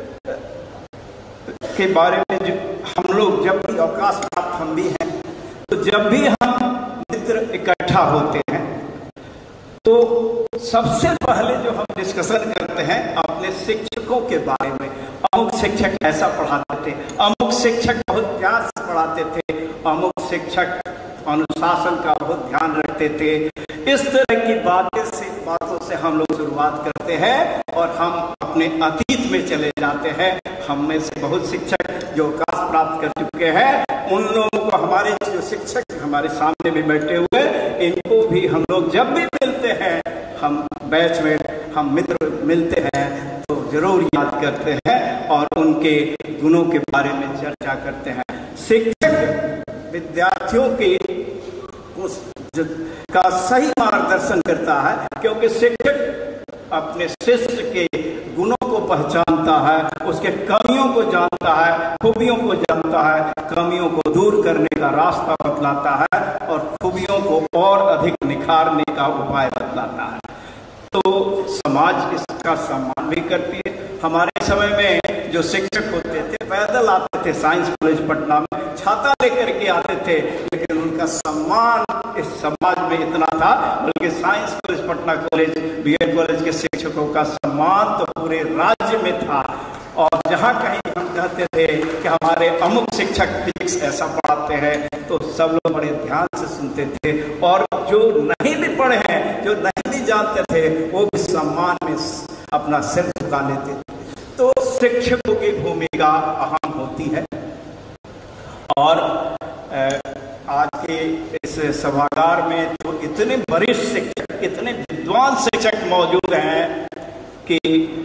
[SPEAKER 5] के बारे में जो हम लोग जब भी अवकाश प्राप्त हम भी हैं, तो जब भी हम मित्र इकट्ठा होते हैं तो सबसे पहले जो हम डिस्कशन करते हैं अपने शिक्षकों के बारे में। अमुक शिक्षक ऐसा पढ़ाते थे, अमुक शिक्षक बहुत प्यार से पढ़ाते थे, अमुक शिक्षक अनुशासन का बहुत ध्यान रखते थे। इस तरह की बातें से बातों से हम लोग शुरुआत करते हैं और हम अपने अतीत में चले जाते हैं। हम में से बहुत शिक्षक जो अवकाश प्राप्त कर चुके हैं, उन लोगों को, हमारे जो शिक्षक हमारे सामने भी बैठे हुए, इनको भी हम लोग जब भी मिलते हैं, हम बैच में हम मित्र मिलते हैं तो जरूर याद करते हैं और उनके गुणों के बारे में चर्चा करते हैं। शिक्षक विद्यार्थियों के उस का सही मार्गदर्शन करता है, क्योंकि शिक्षक अपने शिष्य के गुणों को पहचानता है, उसके कमियों को जानता है, खूबियों को जानता है, कमियों को दूर करने का रास्ता बतलाता है और खूबियों को और अधिक निखारने का उपाय बतलाता है। तो समाज इसका सम्मान भी करती है। हमारे समय में जो शिक्षक होते थे पैदल आते थे साइंस कॉलेज पटना में, छाता लेकर के आते थे, लेकिन उनका सम्मान इस समाज में इतना था, बल्कि science college Patna college B Ed college के शिक्षकों का सम्मान तो पूरे राज्य में था। और जहाँ कहीं हम कहते थे कि हमारे अमुक शिक्षक फिजिक्स ऐसा पढ़ाते हैं, तो सब लोग बड़े ध्यान से सुनते थे, और जो नहीं भी पढ़े हैं, जो नहीं भी जानते थे, वो भी सम्मान में अपना सिर झुका लेते थे। तो शिक्षकों की भूमिका अहम होती है। और आज के इस सभागार में तो इतने वरिष्ठ शिक्षक, इतने विद्वान शिक्षक मौजूद हैं कि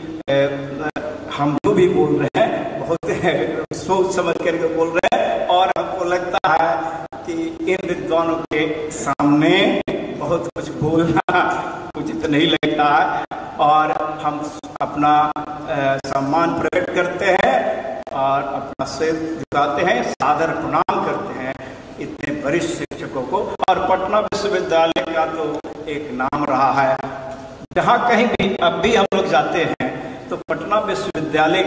[SPEAKER 5] हम जो भी बोल रहे हैं बहुत सोच समझ करके बोल रहे हैं, और हमको लगता है कि इन विद्वानों के सामने बहुत कुछ बोलना उचित नहीं लगता है, और हम अपना सम्मान प्रकट करते हैं और अपना सिर झुकाते हैं, सादर प्रणाम करते हैं इतने वरिष्ठ शिक्षकों को। और पटना विश्वविद्यालय का तो एक नाम रहा है, जहाँ कहीं भी अब भी हम लोग जाते हैं तो पटना विश्वविद्यालय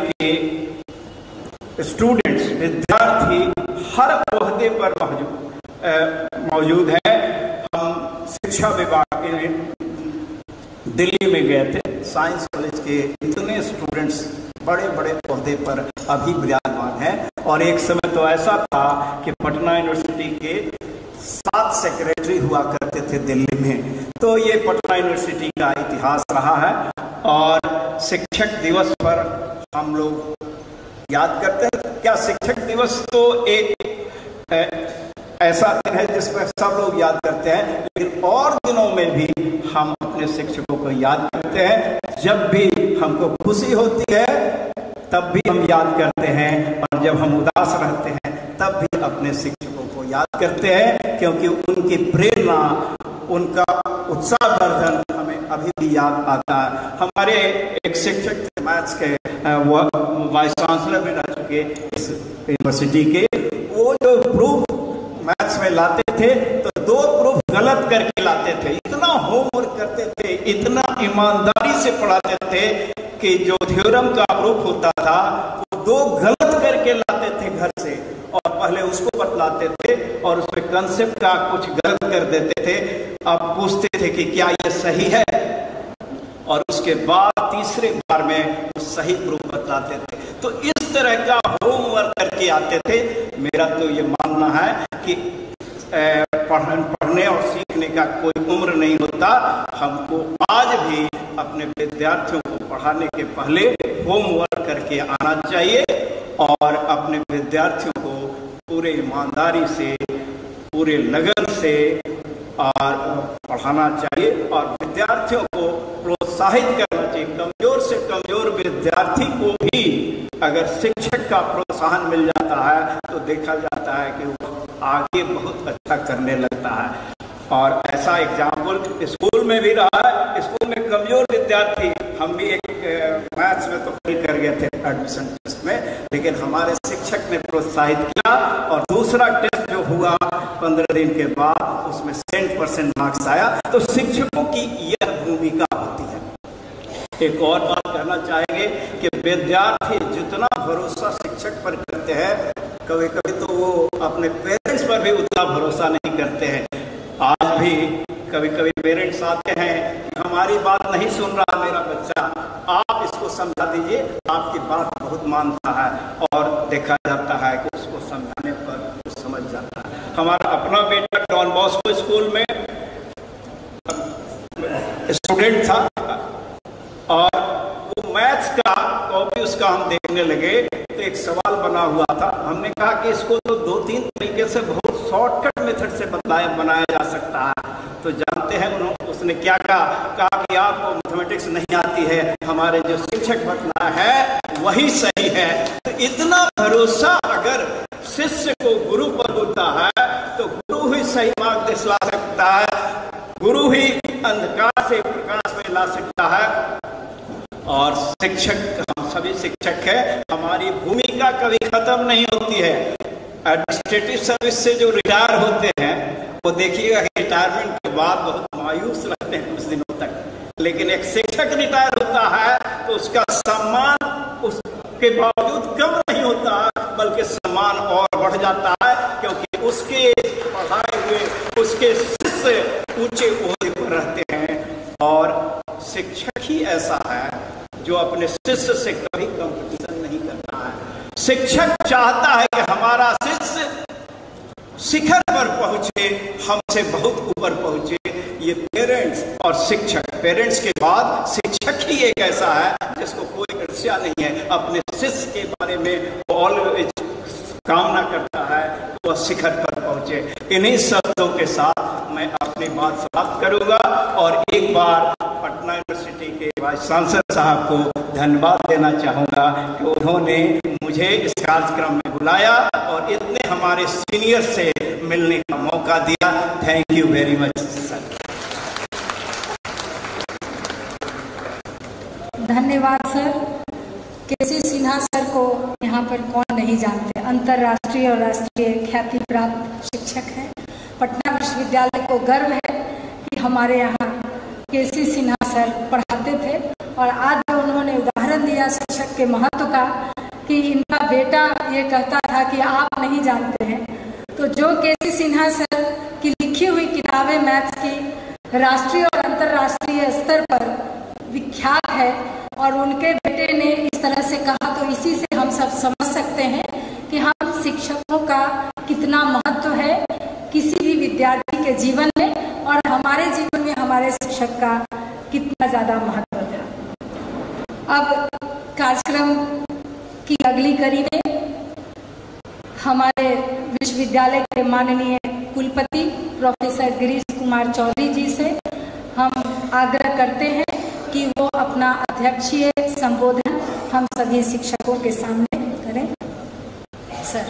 [SPEAKER 5] के स्टूडेंट्स, विद्यार्थी हर ओहदे पर मौजूद मौजूद है। हम शिक्षा विभाग के दिल्ली में गए थे, साइंस कॉलेज के इतने स्टूडेंट्स बड़े बड़े ओहदे पर अभी विराजमान हैं, और एक समय तो ऐसा था कि पटना यूनिवर्सिटी के सात सेक्रेटरी हुआ करते थे दिल्ली में। तो ये पटना यूनिवर्सिटी का इतिहास रहा है। और शिक्षक दिवस पर हम लोग याद करते हैं, क्या शिक्षक दिवस तो एक ऐसा दिन है जिस पर सब लोग याद करते हैं, लेकिन और दिनों में भी हम अपने शिक्षकों को याद करते हैं। जब भी हमको खुशी होती है तब भी हम याद करते हैं, और जब हम उदास रहते हैं तब भी अपने शिक्षकों को याद करते हैं, क्योंकि उनकी प्रेरणा, उनका उत्साहवर्धन हमें अभी भी याद आता है। हमारे एक शिक्षक थे मैथ्स के, वो वाइस चांसलर भी रह चुके इस यूनिवर्सिटी के, वो जो प्रूफ मैथ्स में लाते थे तो दो प्रूफ गलत करके लाते थे। इतना होमवर्क करते थे, इतना ईमानदारी से पढ़ाते थे कि जो थ्योरम का प्रूफ होता था वो दो गलत करके लाते थे घर से, और पहले उसको बतलाते थे और उसमें कंसेप्ट का कुछ गलत कर देते थे। अब पूछते थे कि क्या ये सही है, और उसके बाद तीसरे बार में वो सही प्रूफ बतलाते थे। तो इस तरह का होमवर्क करके आते थे। मेरा तो ये मानना है कि पढ़ने और सीखने का कोई उम्र नहीं होता। हमको आज भी अपने विद्यार्थियों को पढ़ाने के पहले होमवर्क करके आना चाहिए, और अपने विद्यार्थियों को पूरे ईमानदारी से, पूरे लगन से और पढ़ाना चाहिए, और विद्यार्थियों को प्रोत्साहित करना चाहिए। कमजोर से कमजोर विद्यार्थी को भी अगर शिक्षक का प्रोत्साहन मिल जाता है तो देखा जाता है कि वो आगे बहुत अच्छा करने लगता है। और ऐसा एग्जाम्पल स्कूल में भी रहा है। स्कूल में कमजोर विद्यार्थी, हम भी एक मैथ्स में तो फेल कर गए थे एडमिशन टेस्ट में, लेकिन हमारे शिक्षक ने प्रोत्साहित किया, और दूसरा टेस्ट जो हुआ पंद्रह दिन के बाद उसमें सेंट परसेंट मार्क्स आया। तो शिक्षकों की यह भूमिका होती है। एक और बात कहना चाहेंगे कि विद्यार्थी जितना भरोसा शिक्षक पर करते हैं, कभी कभी तो वो अपने पेरेंट्स पर भी उतना भरोसा नहीं करते हैं। आज भी कभी कभी पेरेंट्स आते हैं, हमारी बात नहीं सुन रहा मेरा बच्चा, आप इसको समझा दीजिए, आपकी बात बहुत मानता है, और देखा जाता है कि उसको समझाने पर वो समझ जाता है। हमारा अपना बेटा डॉन बॉस्को स्कूल में स्टूडेंट था, और वो मैथ्स का कॉपी उसका हम देखने लगे तो एक सवाल बना हुआ था। हमने कहा कि इसको तो दो तीन तरीके से बहुत शॉर्टकट मेथड से बतलाया बनाया जा सकता है। तो जानते हैं उन्होंने उसने क्या कहा कहा कि आपको मैथमेटिक्स नहीं आती है, हमारे जो शिक्षक बतला है वही सही है। तो इतना भरोसा अगर शिष्य को गुरु पर होता है
[SPEAKER 4] दिखला सकता है, गुरु ही अंधकार से प्रकाश में ला सकता है। और शिक्षक, हम सभी शिक्षक हैं, हमारी भूमिका कभी खत्म नहीं होती है। एडमिनिस्ट्रेटिव सर्विस से जो रिटायर होते हैं वो देखिएगा रिटायरमेंट के बाद बहुत मायूस रहते हैं कुछ दिनों तक, लेकिन एक शिक्षक रिटायर होता है तो उसका सम्मान उसके बावजूद कम नहीं होता, बल्कि सम्मान और बढ़ जाता है, क्योंकि उसके पढ़ाए हुए उसके शिष्य ऊंचे ओहदे पर रहते हैं। और शिक्षक ही ऐसा है जो अपने शिष्य से कभी कंपटीशन नहीं करता है। शिक्षक चाहता है कि हमारा शिष्य शिखर पर पहुंचे, हमसे बहुत ऊपर पहुंचे। ये पेरेंट्स और शिक्षक, पेरेंट्स के बाद शिक्षक ही एक ऐसा है जिसको कोई ईर्ष्या नहीं है, अपने शिष्य के बारे में ऑलवेज कामना करता है वह शिखर पर पहुंचे। इन्हीं शब्दों के साथ मैं अपनी बात समाप्त करूंगा और एक बार पटना यूनिवर्सिटी के वाइस चांसलर साहब को धन्यवाद देना चाहूंगा कि उन्होंने मुझे इस कार्यक्रम में बुलाया और इतने हमारे सीनियर से मिलने का मौका दिया। Thank you very much sir.
[SPEAKER 2] धन्यवाद सर। केसी सिन्हा सर को यहाँ पर कौन नहीं जानते, अंतर्राष्ट्रीय और राष्ट्रीय ख्याति प्राप्त शिक्षक हैं। पटना विश्वविद्यालय को गर्व है कि हमारे यहाँ केसी सिन्हा सर पढ़ाते थे और आज जो उन्होंने उदाहरण दिया शिक्षक के महत्व का कि इनका बेटा ये कहता था कि आप नहीं जानते हैं, तो जो केसी सिन्हा सर की लिखी हुई किताबें मैथ्स की राष्ट्रीय और अंतर्राष्ट्रीय स्तर पर विख्यात है और उनके बेटे ने इस तरह से कहा, तो इसी से हम सब समझ सकते हैं कि हम शिक्षकों का कितना महत्व है किसी भी विद्यार्थी के जीवन में और हमारे जीवन में हमारे शिक्षक का कितना ज़्यादा महत्व था। अब कार्यक्रम की अगली कड़ी में हमारे विश्वविद्यालय के माननीय कुलपति प्रोफेसर गिरीश कुमार चौधरी जी से हम आग्रह करते हैं कि वो अपना अध्यक्षीय संबोधन हम सभी शिक्षकों के सामने करें। सर।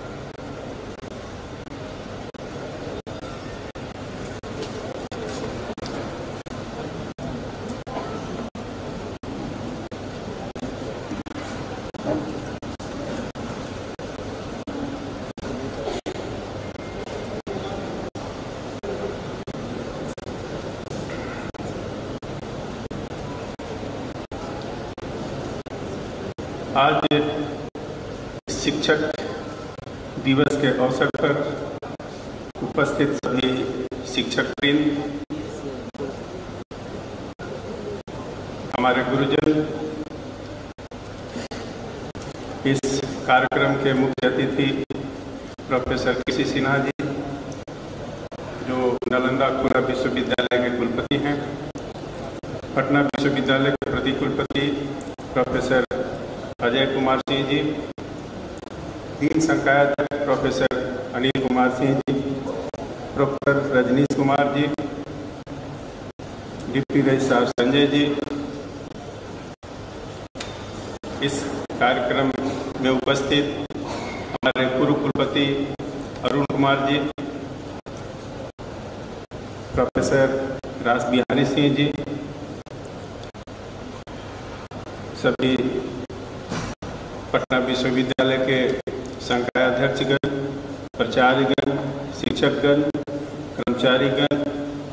[SPEAKER 6] आज शिक्षक दिवस के अवसर पर उपस्थित सभी शिक्षकवृंद, हमारे गुरुजन, इस कार्यक्रम के मुख्य अतिथि प्रोफेसर केसी सिन्हा जी जो नालंदा खुला विश्वविद्यालय के कुलपति हैं, पटना विश्वविद्यालय के प्रति कुलपति प्रोफेसर अजय कुमार सिंह जी, तीन संकायाध्यक्ष professor Anil Kumar Singh ji, professor Rajnish Kumar ji, deputy registrar Sanjay ji, इस कार्यक्रम में उपस्थित हमारे पूर्व कुलपति अरुण कुमार जी, प्रोफेसर रास बिहारी सिंह जी, सभी पटना विश्वविद्यालय के संकायाध्यक्षगण, प्राचार्यगण, शिक्षकगण, कर्मचारीगण,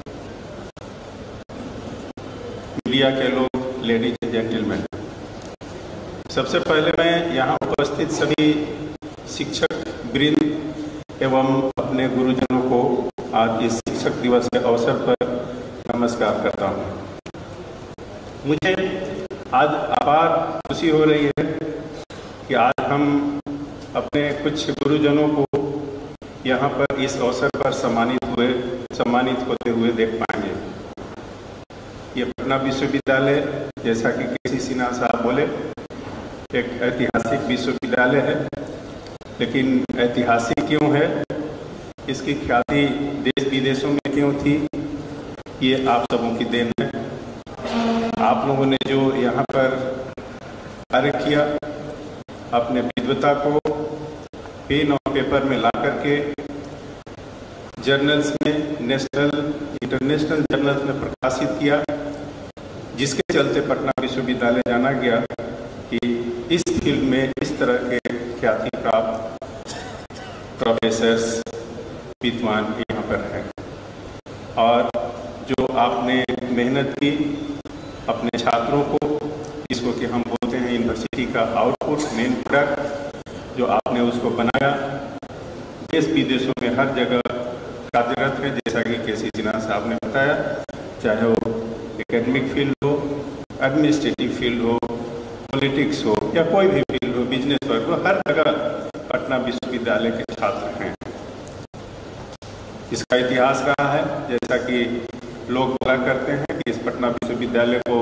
[SPEAKER 6] मीडिया के लोग, लेडीज एंड जेंटलमैन, सबसे पहले मैं यहाँ उपस्थित सभी शिक्षक वृंद एवं अपने गुरुजनों को आज इस शिक्षक दिवस के अवसर पर नमस्कार करता हूँ। मुझे आज अपार खुशी हो रही है कि आज हम अपने कुछ गुरुजनों को यहाँ पर इस अवसर पर सम्मानित हुए सम्मानित होते हुए देख पाएंगे। ये पटना विश्वविद्यालय, जैसा कि केसी सिन्हा साहब बोले, एक ऐतिहासिक विश्वविद्यालय है, लेकिन ऐतिहासिक क्यों है, इसकी ख्याति देश विदेशों में क्यों थी, ये आप सबों की देन है। आप लोगों ने जो यहाँ पर कार्य किया, अपने विद्वता को पेन और पेपर में ला करके जर्नल्स में, नेशनल इंटरनेशनल जर्नल्स में प्रकाशित किया, जिसके चलते पटना विश्वविद्यालय जाना गया कि इस फील्ड में इस तरह के ख्याति प्राप्त प्रोफेसर्स विद्वान यहाँ पर हैं। और जो आपने मेहनत की अपने छात्रों को, जिसको कि हम बोलते हैं यूनिवर्सिटी का आउटपुट, मेन प्रोडक्ट, जो आपने उसको बनाया, देश विदेशों में हर जगह कार्यरत है। जैसा कि के सी सिन्हा साहब ने बताया, चाहे वो एकेडमिक फील्ड हो, एडमिनिस्ट्रेटिव फील्ड हो, पॉलिटिक्स हो या कोई भी फील्ड हो, बिजनेस वर्क हो, हर जगह पटना विश्वविद्यालय के छात्र हैं। इसका इतिहास रहा है, जैसा कि लोग बोला करते हैं कि इस पटना विश्वविद्यालय को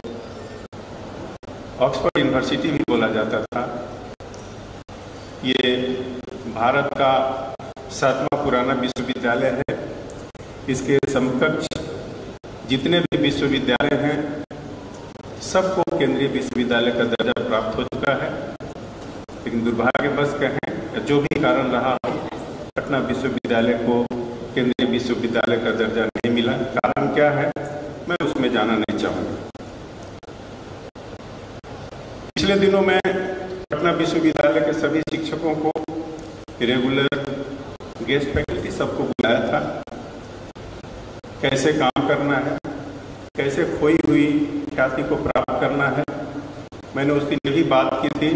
[SPEAKER 6] ऑक्सफोर्ड यूनिवर्सिटी भी बोला जाता था। ये भारत का सातवां पुराना विश्वविद्यालय है। इसके समकक्ष जितने भी विश्वविद्यालय हैं, सबको केंद्रीय विश्वविद्यालय का दर्जा प्राप्त हो चुका है। लेकिन दुर्भाग्यवश कहें, जो भी कारण रहा, पटना विश्वविद्यालय को केंद्रीय विश्वविद्यालय का दर्जा नहीं मिला। कारण क्या है, मैं उसमें जाना नहीं चाहूँगा। पिछले दिनों में पटना विश्वविद्यालय के सभी शिक्षकों को, रेगुलर गेस्ट फैकल्टी, सबको बुलाया था। कैसे काम करना है, कैसे खोई हुई ख्याति को प्राप्त करना है, मैंने उस दिन यही बात की थी।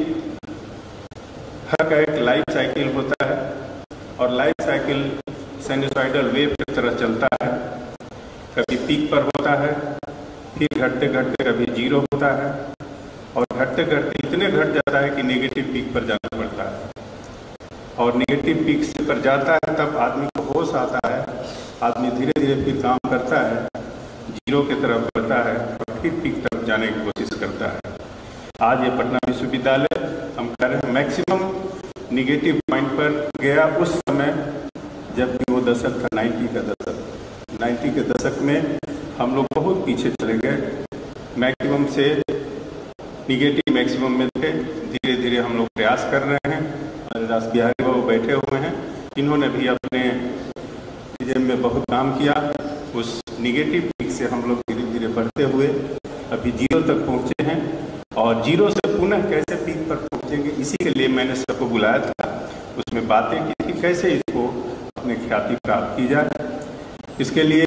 [SPEAKER 6] हर का एक लाइफ साइकिल होता है और लाइफ साइकिल साइनसॉइडल वेव की तरह चलता है। कभी पीक पर होता है, फिर घटते घटते कभी जीरो होता है, और घटते घटते इतने घट जाता है कि नेगेटिव पीक पर जाना पड़ता है। और नेगेटिव पीक से पर जाता है, तब आदमी को होश आता है, आदमी धीरे धीरे फिर काम करता है, जीरो की तरफ बढ़ता है और फिर पीक तक जाने की कोशिश करता है। आज ये पटना विश्वविद्यालय, हम कह रहे हैं, मैक्सिमम निगेटिव पॉइंट पर गया उस समय, जबकि वो दशक था नाइन्टी का दशक। नाइन्टी के दशक में हम लोग बहुत पीछे चले गए, मैक्सिमम से निगेटिव मैक्सिमम में थे। धीरे धीरे हम लोग प्रयास कर रहे हैं। हमारे रास बिहारी बाबू बैठे हुए हैं, इन्होंने भी अपने विजय में बहुत काम किया। उस निगेटिव पीक से हम लोग धीरे धीरे बढ़ते हुए अभी जीरो तक पहुँचे हैं, और जीरो से पुनः कैसे पीक पर पहुँचेंगे, इसी के लिए मैंने सबको बुलाया था। उसमें बातें की थी कैसे इसको अपने ख्याति प्राप्त की जाए। इसके लिए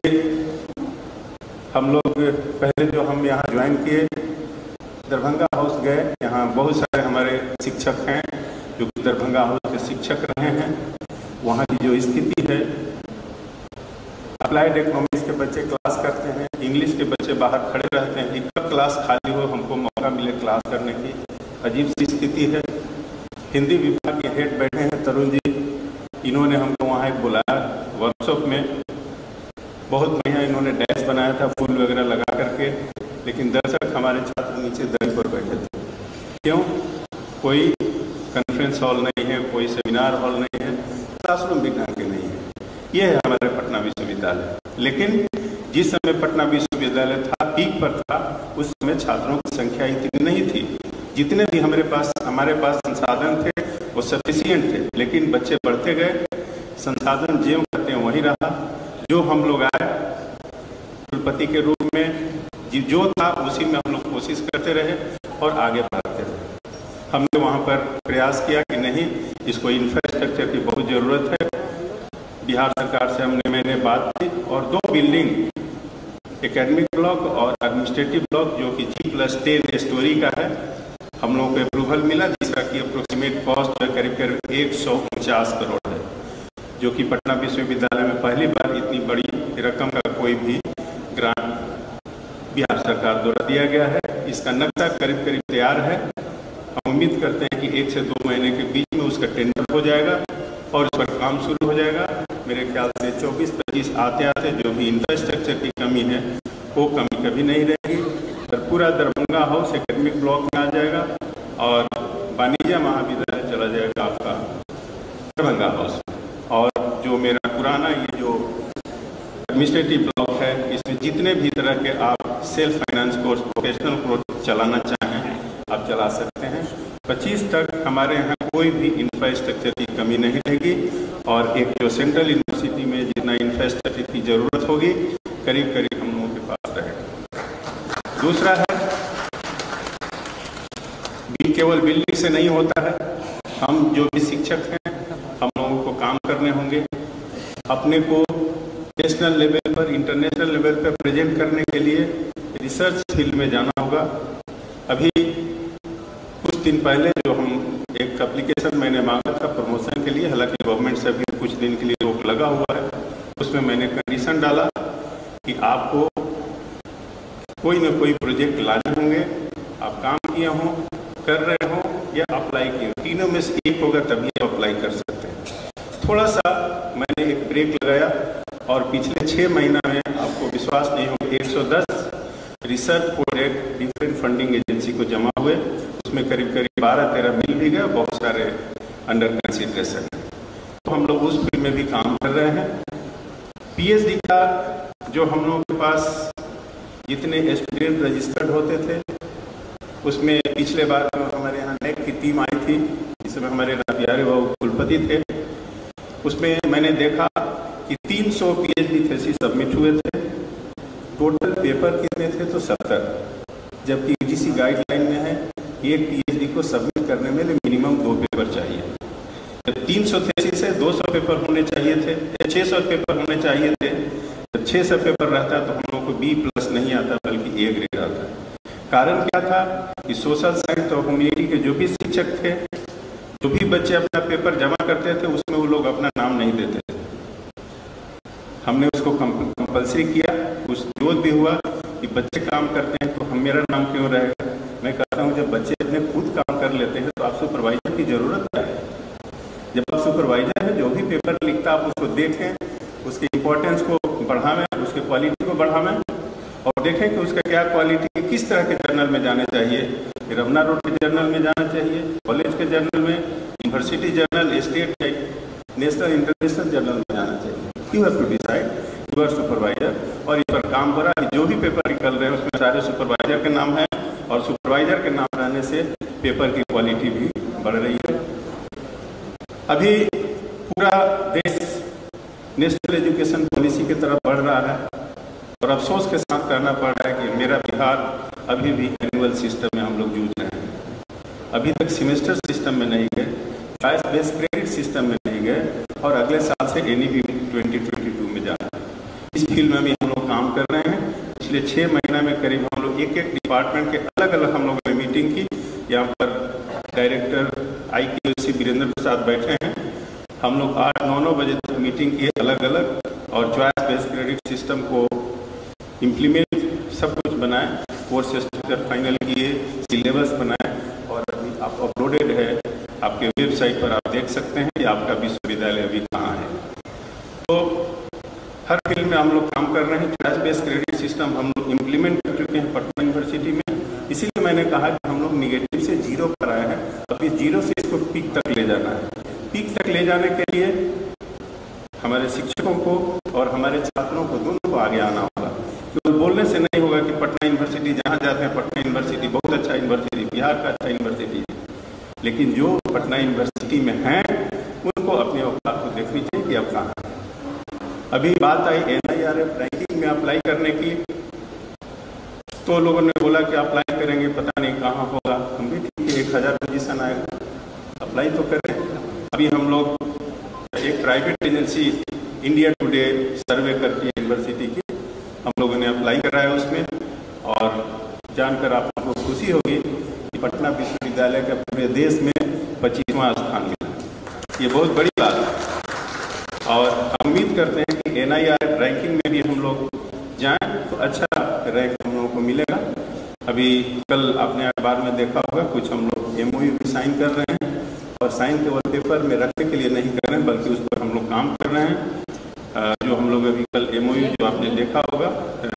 [SPEAKER 6] हम लोग पहले जो हम यहाँ ज्वाइन किए, दरभंगा हाउस गए। यहाँ बहुत सारे हमारे शिक्षक हैं जो दरभंगा हाउस के शिक्षक रहे हैं। वहाँ की जो स्थिति है, अप्लाइड इकोनॉमिक्स के बच्चे क्लास करते हैं, इंग्लिश के बच्चे बाहर खड़े रहते हैं कि कब क्लास खाली हो, हमको मौका मिले क्लास करने की। अजीब सी स्थिति है। हिंदी विभाग के हेड बैठे हैं तरुण जी, इन्होंने हमको वहाँ एक बुलाया वर्कशॉप में। बहुत बढ़िया इन्होंने डैश बनाया था फूल वगैरह लगा करके, लेकिन दर्शक हमारे छात्र नीचे दर्ज पर बैठे थे। क्यों? कोई कॉन्फ्रेंस हॉल नहीं है, कोई सेमिनार हॉल नहीं है, क्लासरूम भी ढंग के नहीं है। ये है हमारे पटना विश्वविद्यालय। लेकिन जिस समय पटना विश्वविद्यालय था, पीक पर था, उस समय छात्रों की संख्या इतनी नहीं थी। जितने भी हमारे पास हमारे पास संसाधन थे वो सफिशियंट थे, लेकिन बच्चे बढ़ते गए, संसाधन ज्यों करते हैं वही रहा। जो हम लोग आए कुलपति के रूप में, जो था उसी में हम लोग कोशिश करते रहे और आगे बढ़ते रहे। हमने वहाँ पर प्रयास किया कि नहीं, इसको इंफ्रास्ट्रक्चर की बहुत ज़रूरत है। बिहार सरकार से हमने मैंने बात की, और दो बिल्डिंग, एकेडमिक ब्लॉक और एडमिनिस्ट्रेटिव ब्लॉक, जो कि जी प्लस टेन स्टोरी का है, हम लोगों को अप्रूवल मिला, जिसका कि अप्रोक्सीमेट कॉस्ट जो करीब करीब एक सौ उनचास करोड़ है, जो कि पटना विश्वविद्यालय में पहली बार इतनी बड़ी रकम का कोई भी ग्रांट बिहार सरकार द्वारा दिया गया है। इसका नक्शा करीब करीब तैयार है। हम उम्मीद करते हैं कि एक से दो महीने के बीच में उसका टेंडर हो जाएगा और इस पर काम शुरू हो जाएगा। मेरे ख्याल से चौबीस पच्चीस आते आते जो भी इंफ्रास्ट्रक्चर की कमी है, वो कमी कभी नहीं रहेगी। पर पूरा दरभंगा हाउस एकेडमिक ब्लॉक में आ जाएगा और वाणिज्य महाविद्यालय चला जाएगा आपका दरभंगा हाउस। और जो मेरा पुराना ये जो एडमिनिस्ट्रेटिव ब्लॉक है, इसमें जितने भी तरह के आप self finance course, professional course चलाना चाहें आप चला सकते हैं। पच्चीस तक हमारे यहाँ कोई भी इंफ्रास्ट्रक्चर की कमी नहीं रहेगी। और एक जो सेंट्रल यूनिवर्सिटी में जितने ज़रूरत होगी, करीब करीब हम लोगों के पास रहेगा। दूसरा है, केवल बिल्डिंग से नहीं होता है, हम जो भी शिक्षक हैं हम लोगों को काम करने होंगे, अपने को नेशनल लेवल पर, इंटरनेशनल लेवल पर प्रेजेंट करने के लिए रिसर्च फील्ड में जाना होगा। अभी कुछ दिन पहले जो हम एक एप्लीकेशन मैंने मांगा था प्रमोशन के लिए, हालांकि गवर्नमेंट से अभी कुछ दिन के लिए रोक लगा हुआ है, उसमें मैंने कंडीशन डाला कि आपको कोई न कोई प्रोजेक्ट लाने होंगे, आप काम किए हों, कर रहे हो या अप्लाई किए, तीनों में से एक होगा तभी आप अप्लाई कर सकते हैं। थोड़ा सा मैंने एक ब्रेक लगाया और पिछले छः महीना में आपको विश्वास नहीं होगा एक सौ दस research project different funding agency को जमा हुए, उसमें करीब करीब बारह तेरह मिल भी गया, बहुत सारे अंडर कंसिडरेशन। तो हम लोग उस फील्ड में भी काम कर रहे हैं। पीएचडी का जो हम लोगों के पास जितने स्टूडेंट रजिस्टर्ड होते थे, उसमें पिछले बार जो हमारे यहाँ नेक की टीम आई थी, जिसमें हमारे प्यारे बाबू कुलपति थे, उसमें मैंने देखा कि तीन सौ पीएचडी थीसिस सबमिट हुए थे। टोटल पेपर कितने थे तो सत्तर, जबकि यूजीसी गाइडलाइन में है एक पीएचडी को सबमिट करने में मिनिमम दो पेपर चाहिए। जब तीन सौ थीसिस से दो सौ पेपर होने चाहिए थे, छः सौ पेपर होने चाहिए थे, जब छः सौ पेपर रहता तो हम लोग को बी प्लस नहीं आता बल्कि ए ग्रेड आता। कारण क्या था कि सोशल साइंस और ह्यूमैनिटी के जो भी शिक्षक थे, जो भी बच्चे अपना पेपर जमा करते थे, उसमें वो लोग अपना नाम नहीं देते थे। हमने उसको कंपल्सरी किया, कुछ विरोध भी हुआ कि बच्चे काम करते हैं तो हम मेरा नाम क्यों रहेगा। मैं कहता हूँ जब बच्चे अपने खुद काम कर लेते हैं तो आप सुपरवाइजर की जरूरत क्या है। जब आप सुपरवाइजर हैं, जो भी पेपर लिखता आप उसको देखें, उसके इम्पोर्टेंस को बढ़ावें, उसके क्वालिटी को बढ़ावें और देखें कि उसका क्या क्वालिटी है, किस तरह के जर्नल में जाने चाहिए। रमना रोड के जर्नल में जाना चाहिए, कॉलेज के जर्नल में, university journal, state, national, international journal में जाना चाहिए। You have to decide, you are supervisor. और इस पर काम हो रहा है, जो भी पेपर निकल रहे हैं उसमें सारे सुपरवाइजर के नाम हैं और सुपरवाइजर के नाम रहने से पेपर की क्वालिटी भी बढ़ रही है। अभी पूरा देश नेशनल एजुकेशन पॉलिसी की तरफ बढ़ रहा है और अफसोस के साथ कहना पड़ रहा है कि मेरा बिहार अभी भी एनुअल सिस्टम में हम लोग जूझ रहे हैं। अभी तक सेमेस्टर सिस्टम में नहीं गए, चॉइस बेस्ड क्रेडिट सिस्टम में नहीं गए और अगले साल से एनईपी ट्वेंटी ट्वेंटी टू में जाना है। इस फील्ड में भी हम लोग काम कर रहे हैं। पिछले छः महीना में करीब हम लोग एक एक डिपार्टमेंट के अलग अलग हम लोगों ने मीटिंग की। यहाँ पर director I Q S C Virendra Prasad बैठे हैं। हम लोग आठ नौ नौ बजे तक मीटिंग किए अलग अलग और चॉइस बेस्ड क्रेडिट सिस्टम को इम्प्लीमेंट सब कुछ बनाए, कोर्स स्ट्रक्चर फाइनल किए, सिलेबस बनाए और अभी आप अपलोडेड है आपके वेबसाइट पर, आप देख सकते हैं कि आपका विश्वविद्यालय अभी कहाँ है। तो हर फील्ड में हम लोग काम कर रहे हैं। चॉइस बेस्ड क्रेडिट सिस्टम हम लोग इम्प्लीमेंट कर चुके हैं पटना यूनिवर्सिटी में। इसीलिए मैंने कहा कि हम लोग निगेटिव से जीरो पर आए हैं, अभी जीरो से इसको पीक तक ले जाना है। पीक तक ले जाने के लिए हमारे शिक्षकों को और हमारे छात्रों को दोनों को आगे आना होगा। केवल बोलने से नहीं होगा कि पटना यूनिवर्सिटी जहाँ जाते हैं पटना यूनिवर्सिटी बहुत अच्छा यूनिवर्सिटी, बिहार का अच्छा यूनिवर्सिटी है, लेकिन जो पटना यूनिवर्सिटी में हैं उनको अपने औकात को देखनी चाहिए कि अब कहाँ है। अभी बात आई N I R F ranking में अप्लाई करने की, तो लोगों ने बोला कि अप्लाई करेंगे पता नहीं कहाँ होगा। हम भी ठीक है, एक हज़ार पोजिशन आएगा, अप्लाई तो करें। अभी हम लोग एक private agency India Today survey करती है यूनिवर्सिटी की, हम लोगों ने अप्लाई करा है उसमें और जानकर आप लोगों को खुशी होगी कि पटना विश्वविद्यालय का पूरे देश में पच्चीसवां स्थान मिला। ये बहुत बड़ी बात है और हम उम्मीद करते हैं कि एन आई आर रैंकिंग में भी हम लोग जाएं तो अच्छा रैंक हम लोगों को मिलेगा। अभी कल आपने अखबार में देखा होगा, कुछ हम लोग एम ओ यू भी साइन कर रहे हैं और साइन केवल पेपर में रखने के लिए नहीं कर रहे हैं बल्कि उस पर हम लोग काम कर रहे हैं। जो हम लोग अभी कल एम ओ यू जो आपने देखा होगा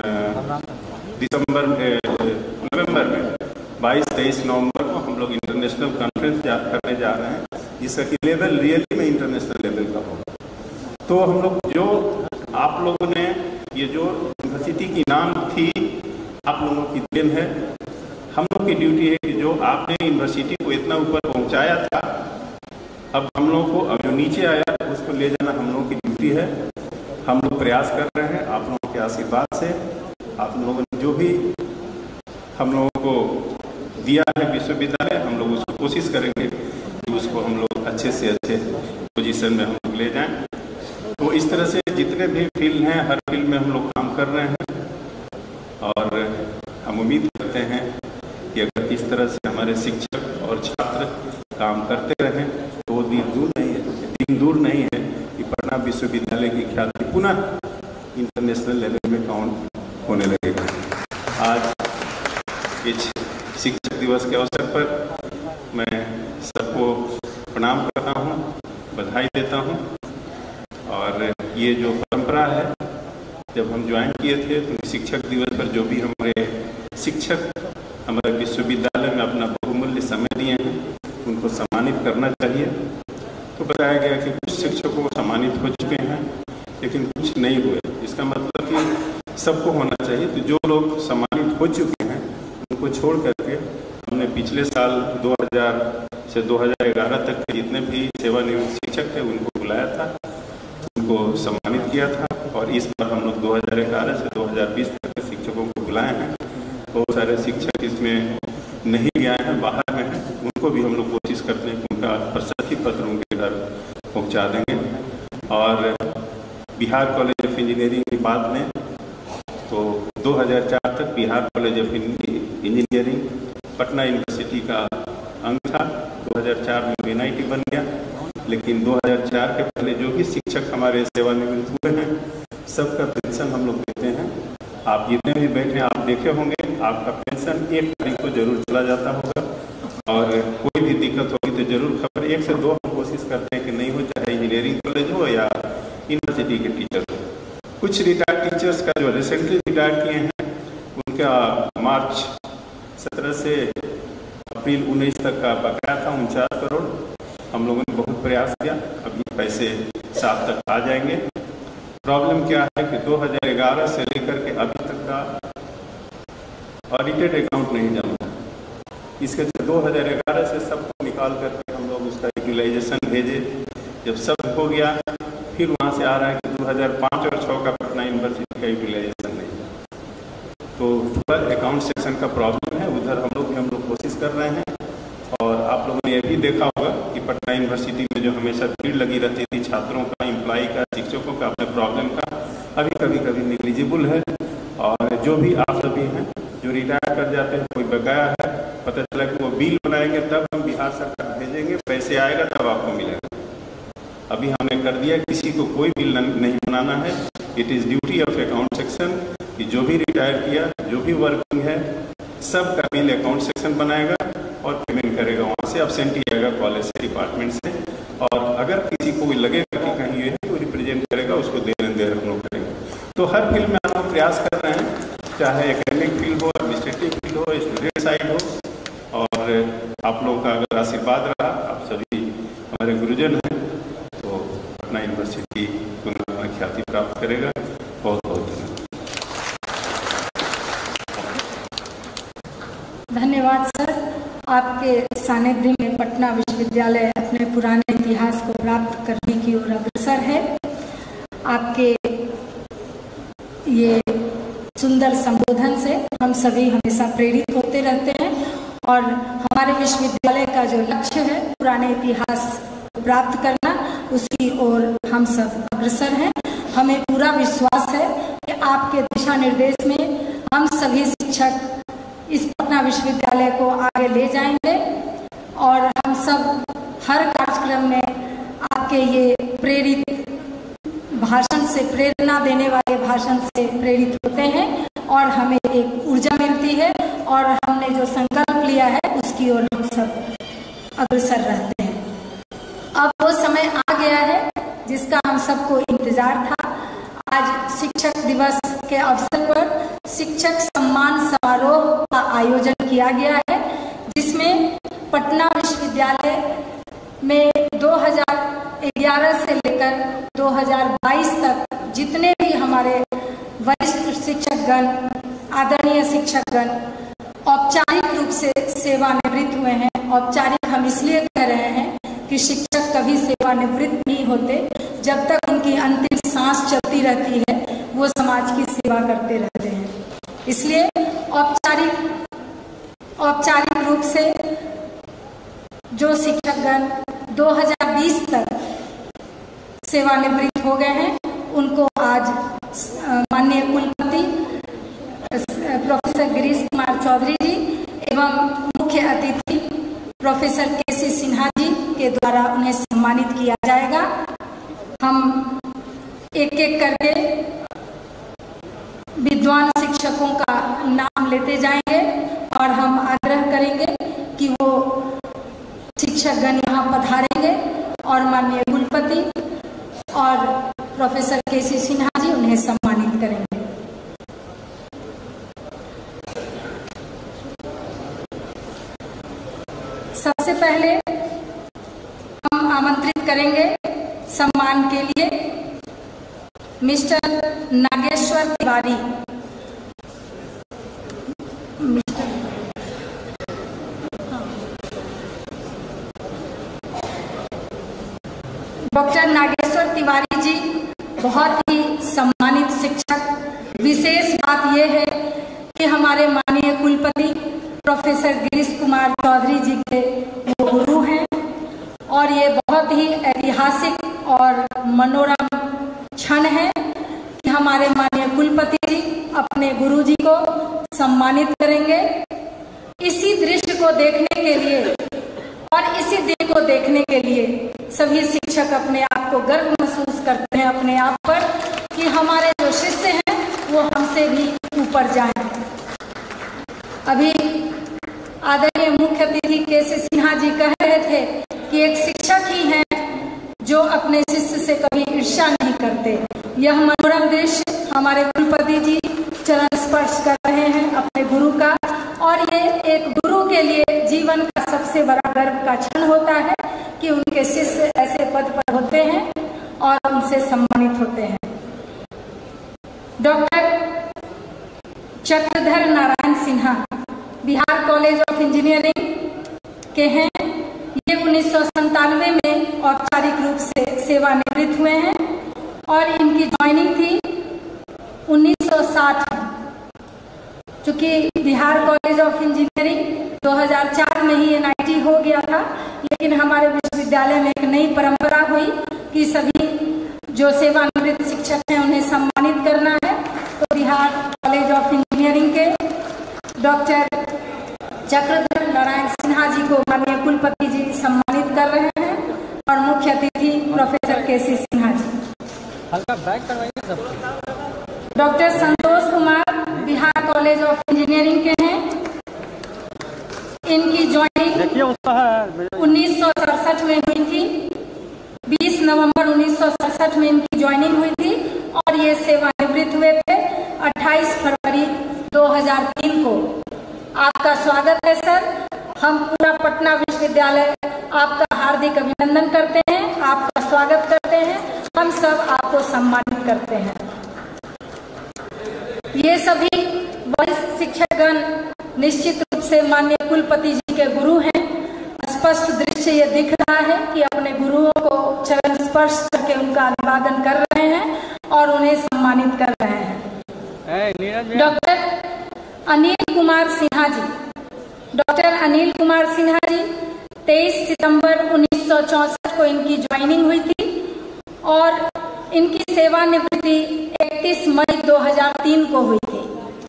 [SPEAKER 6] दिसंबर नवंबर में बाईस तेईस नवंबर को हम लोग इंटरनेशनल कॉन्फ्रेंस जा, करने जा रहे हैं, जिसका कि लेवल रियली में इंटरनेशनल लेवल का होगा। तो हम लोग जो आप लोगों ने ये जो यूनिवर्सिटी की नाम थी आप लोगों की देन है। हम लोग की ड्यूटी है कि जो आपने यूनिवर्सिटी को इतना ऊपर पहुंचाया था, अब हम लोगों को अब जो नीचे आया उसको ले जाना हम लोगों की ड्यूटी है। हम लोग प्रयास कर रहे हैं, हम लोगों को दिया है विश्वविद्यालय, हम लोग उसको कोशिश करेंगे कि उसको हम लोग अच्छे से अच्छे पोजीशन में हम लोग ले जाएं। तो इस तरह से जितने भी फील्ड हैं, हर फील्ड में हम लोग काम कर रहे हैं और हम उम्मीद करते हैं कि अगर इस तरह से हमारे शिक्षक और छात्र काम करते रहें तो वो दिन दूर नहीं है दिन दूर नहीं है कि पटना विश्वविद्यालय की ख्याति पुनः इंटरनेशनल लेवल में काउंट होने लगेगा। आज इस शिक्षक दिवस के अवसर पर मैं सबको प्रणाम करता हूँ, बधाई देता हूँ। और ये जो परंपरा है, जब हम ज्वाइन किए थे तो शिक्षक दिवस पर जो भी हमारे शिक्षक हमारे विश्वविद्यालय में अपना बहुमूल्य समय दिए हैं उनको सम्मानित करना चाहिए। तो बताया गया कि कुछ शिक्षकों को सम्मानित हो चुके हैं लेकिन कुछ नहीं हुए। इसका मतलब कि सबको होना चाहिए। तो जो लोग सम्मानित हो चुके हैं उनको छोड़ करके हमने पिछले साल दो हज़ार से दो हज़ार ग्यारह तक के जितने भी सेवानिवृत्त शिक्षक थे उनको बुलाया था, उनको सम्मानित किया था। और इस बार हम लोग दो हज़ार ग्यारह से दो हज़ार बीस तक के शिक्षकों को बुलाए हैं। बहुत सारे शिक्षक इसमें नहीं गए हैं, बाहर में हैं, उनको भी हम लोग कोशिश करते हैं कि उनका प्रशस्ति पत्र उनके घर पहुंचा देंगे। और बिहार कॉलेज ऑफ इंजीनियरिंग के बाद में तो दो हज़ार चार तक Bihar college of engineering Patna university का अंग था। दो हज़ार चार में एन आई टी बन गया, लेकिन दो हज़ार चार के पहले जो भी शिक्षक हमारे सेवानिवृत्त हुए हैं सबका पेंशन हम लोग देते हैं। आप जितने भी बैठे आप देखे होंगे, आपका पेंशन एक तारीख को जरूर चला जाता होगा। और कोई भी दिक्कत होगी तो जरूर खबर एक से दो हम कोशिश करते हैं कि नहीं हो, चाहे इंजीनियरिंग कॉलेज हो या यूनिवर्सिटी के टीचर हो। कुछ रिटायर्ड टीचर्स का जो रिसेंटली रिटायर किए हैं उनका मार्च सत्रह से अप्रैल उन्नीस तक का बकाया था उनचास करोड़। हम लोगों ने बहुत प्रयास किया, अभी पैसे सात तक आ जाएंगे। प्रॉब्लम क्या है कि दो हज़ार ग्यारह से लेकर के अभी तक का ऑडिटेड अकाउंट नहीं जमा। इसके दो हज़ार ग्यारह से सबको निकाल करके हम लोग उसका यूटिलाइजेशन भेजे। जब सब हो गया फिर वहाँ से आ रहा है कि दो हज़ार पाँच और छः का पटना यूनिवर्सिटी का यूटिलाइजेशन नहीं। तो थोड़ा अकाउंट सेक्शन का प्रॉब्लम है, उधर हम लोग भी हम लोग कोशिश कर रहे हैं। और आप लोगों ने ये भी देखा होगा कि पटना यूनिवर्सिटी में जो हमेशा भीड़ लगी रहती थी छात्रों का, एम्प्लॉई का, शिक्षकों का, अपने प्रॉब्लम का अभी कभी कभी निग्लिजिबल है। और जो भी आप सभी हैं जो रिटायर कर जाते हैं, कोई बकाया है, पता चला कि वो बिल बनाएंगे तब हम बिहार सरकार भेजेंगे, पैसे आएगा तब आपको मिलेगा। अभी हमने कर दिया, किसी को कोई बिल नहीं बनाना है। It is duty of account section कि जो भी रिटायर किया, जो भी वर्किंग है, सब का बिल अकाउंट सेक्शन बनाएगा और पेमेंट करेगा। वहाँ से अब्सेंटी आएगा कॉलेज से, डिपार्टमेंट से। और अगर किसी को लगेगा कि कहीं ये है तो रिप्रेजेंट करेगा, उसको देने दे हम लोग करेंगे। तो हर फील्ड में हम लोग प्रयास कर रहे हैं, चाहे एकेडमिक फील्ड हो, एडमिनिस्ट्रेटिव फील्ड हो, स्टूडेंट साइड हो। और आप लोगों का अगर आशीर्वाद रहा, आप सभी हमारे गुरुजन हैं, तो पटना यूनिवर्सिटी पुनः ख्याति प्राप्त करेगा। बहुत बहुत
[SPEAKER 2] धन्यवाद सर। आपके सानिध्य में पटना विश्वविद्यालय अपने पुराने इतिहास को प्राप्त करने की ओर अग्रसर है। आपके ये सुंदर संबोधन से हम सभी हमेशा प्रेरित होते रहते हैं और हमारे विश्वविद्यालय का जो लक्ष्य है पुराने इतिहास को प्राप्त करना, उसकी ओर हम सब अग्रसर हैं। हमें पूरा विश्वास है कि आपके दिशा निर्देश में हम सभी शिक्षक इस पटना विश्वविद्यालय को आगे ले जाएंगे और हम सब हर कार्यक्रम में आपके ये प्रेरित भाषण से, प्रेरणा देने वाले भाषण से प्रेरित होते हैं और हमें एक ऊर्जा मिलती है और हमने जो संकल्प लिया है उसकी ओर हम सब अग्रसर रहते हैं। अब वो समय आ गया है जिसका हम सबको इंतजार था। आज शिक्षक दिवस के अवसर पर शिक्षक सम्मान समारोह का आयोजन किया गया है, जिसमें पटना विश्वविद्यालय में दो हज़ार ग्यारह से लेकर दो हज़ार बाईस तक जितने भी हमारे वरिष्ठ शिक्षकगण, आदरणीय शिक्षकगण औपचारिक रूप से सेवानिवृत्त हुए हैं। औपचारिक हम इसलिए कह रहे हैं कि शिक्षक कभी सेवानिवृत्त नहीं होते, जब तक उनकी अंतिम सांस चलती रहती है वो समाज की सेवा करते रहते हैं। इसलिए औपचारिक औपचारिक रूप से जो शिक्षकगण दो हज़ार बीस तक सेवानिवृत्त हो गए हैं, उनको आज माननीय कुलपति प्रोफेसर गिरीश कुमार चौधरी जी एवं मुख्य अतिथि professor K C Sinha ji के द्वारा उन्हें सम्मानित किया जाएगा। हम एक एक करके विद्वान शिक्षकों का नाम लेते जाएंगे और हम आग्रह करेंगे कि वो शिक्षकगण यहाँ पधारेंगे और माननीय कुलपति और professor K C Sinha ji उन्हें सम्मानित करेंगे। सबसे पहले हम आमंत्रित करेंगे सम्मान के लिए मिस्टर नागेश्वर तिवारी। डॉक्टर नागेश्वर तिवारी जी बहुत ही सम्मानित शिक्षक। विशेष बात यह है कि हमारे माननीय कुलपति प्रोफेसर गिरीश कुमार चौधरी जी के वो गुरु हैं और ये बहुत ही ऐतिहासिक और मनोरम क्षण है कि हमारे माननीय कुलपति जी अपने गुरु जी को सम्मानित करेंगे। इसी दृश्य को देखने के लिए और इसी दिन को देखने के लिए सभी शिक्षक अपने आप को गर्व महसूस करते हैं अपने आप पर कि हमारे जो शिष्य हैं वो हमसे भी ऊपर जाएं। अभी आदरणीय मुख्य अतिथि के सी सिन्हा जी कह रहे थे कि एक शिक्षक ही हैं जो अपने शिष्य से कभी ईर्ष्या नहीं करते। यह मनोरम दृश्य हमारे कुलपति जी चरण स्पर्श कर रहे हैं अपने गुरु का, और ये एक गुरु के लिए जीवन का सबसे बड़ा गर्व का क्षण होता है कि उनके शिष्य ऐसे पद पर होते हैं और उनसे सम्मानित होते हैं। Doctor Chakradhar Narayan Sinha Bihar college of engineering के हैं। ये उन्नीस सौ संतानवे में औपचारिक रूप से सेवानिवृत्त हुए हैं और इनकी ज्वाइनिंग थी उन्नीस सौ साठ में। चूंकि बिहार कॉलेज ऑफ इंजीनियरिंग दो हज़ार चार में ही एन आई टी हो गया था, लेकिन हमारे विश्वविद्यालय में एक नई परंपरा हुई कि सभी जो सेवानिवृत्त शिक्षक हैं उन्हें सम्मानित करना है। तो बिहार कॉलेज ऑफ इंजीनियरिंग के डॉक्टर चक्रधर नारायण सिन्हा जी को माननीय कुलपति जी सम्मानित कर रहे हैं और मुख्य अतिथि professor K C Sinha ji.
[SPEAKER 1] हल्का बैक करवाइए सब।
[SPEAKER 2] Doctor Santosh Kumar Bihar college of engineering के हैं। इनकी ज्वाइनिंग उन्नीस सौ सड़सठ में हुई थी। बीस नवंबर उन्नीस सौ सड़सठ में इनकी ज्वाइनिंग हुई थी और ये सेवानिवृत्त हुए थे अट्ठाईस फरवरी दो हज़ार तीन को। आपका स्वागत है सर। हम पूरा पटना विश्वविद्यालय आपका हार्दिक अभिनंदन करते हैं, आपका स्वागत करते हैं। हम सब आपको सम्मानित करते हैं। ये सभी वरिष्ठ शिक्षकगण निश्चित रूप से माननीय कुलपति जी के गुरु हैं। स्पष्ट दृश्य ये दिख रहा है कि अपने गुरुओं को चरण स्पर्श करके उनका अभिवादन कर रहे हैं और उन्हें सम्मानित कर रहे हैं। डॉक्टर अनिल कुमार सिन्हा जी। डॉक्टर अनिल कुमार सिन्हा जी तेईस सितंबर उन्नीस सौ चौसठ को इनकी ज्वाइनिंग हुई थी और इनकी सेवानिवृत्ति इकतीस मई दो हज़ार तीन को हुई थी।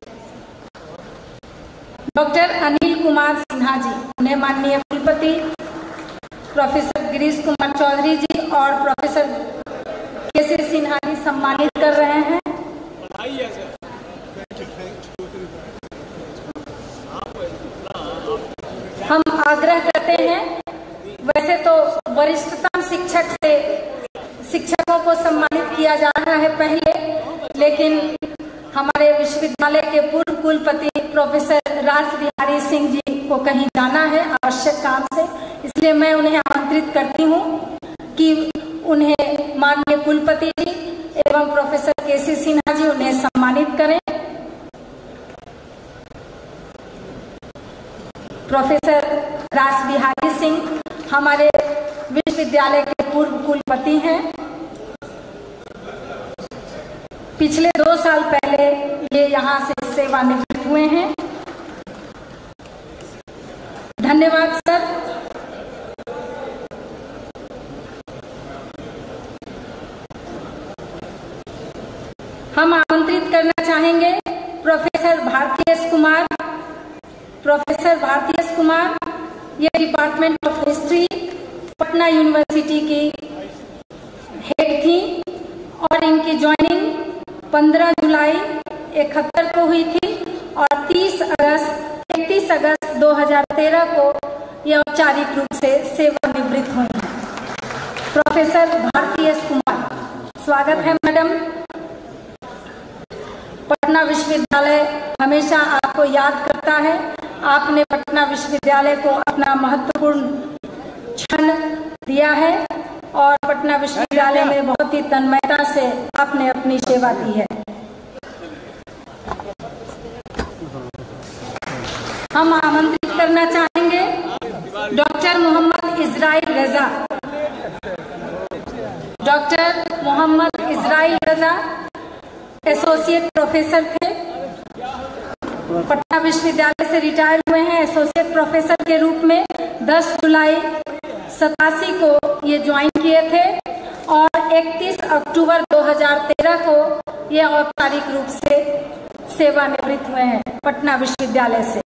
[SPEAKER 2] डॉक्टर अनिल कुमार सिन्हा जी उन्हें माननीय कुलपति प्रोफेसर गिरीश कुमार चौधरी जी और professor K C Sinha ji सम्मानित कर रहे हैं। हम आग्रह करते हैं, वैसे तो वरिष्ठतम शिक्षक से शिक्षकों को सम्मानित किया जा रहा है पहले, लेकिन हमारे विश्वविद्यालय के पूर्व कुलपति प्रोफेसर रास बिहारी सिंह जी को कहीं जाना है आवश्यक काम से, इसलिए मैं उन्हें आमंत्रित करती हूँ कि उन्हें माननीय कुलपति जी एवं professor K C Sinha ji उन्हें सम्मानित करें। प्रोफेसर रास बिहारी सिंह हमारे विश्वविद्यालय के पूर्व कुलपति हैं। पिछले दो साल पहले ये यहाँ से सेवानिवृत्त हुए हैं। धन्यवाद सर। हम आमंत्रित करना चाहेंगे professor Bharti S Kumar. Professor Bharti S Kumar ये department of history Patna university की हेड थी और इनकी ज्वाइनिंग पंद्रह जुलाई इकहत्तर को हुई थी और तीस अगस्त इकतीस अगस्त दो हज़ार तेरह को ये औपचारिक रूप से सेवानिवृत्त हुई हैं। प्रोफेसर भारती एस कुमार, स्वागत है मैडम। पटना विश्वविद्यालय हमेशा आपको याद करता है। आपने पटना विश्वविद्यालय को अपना महत्वपूर्ण क्षण दिया है और पटना विश्वविद्यालय में बहुत ही तन्मयता से आपने अपनी सेवा दी है। हम आमंत्रित करना चाहेंगे doctor Mohammad Israel Raza. Doctor Mohammad Israel Raza associate professor थे, पटना विश्वविद्यालय से रिटायर हुए हैं एसोसिएट प्रोफेसर के रूप में। दस जुलाई सतासी को ये ज्वाइन किए थे और इकतीस अक्टूबर दो हज़ार तेरह को ये औपचारिक रूप से सेवानिवृत्त हुए हैं पटना विश्वविद्यालय से।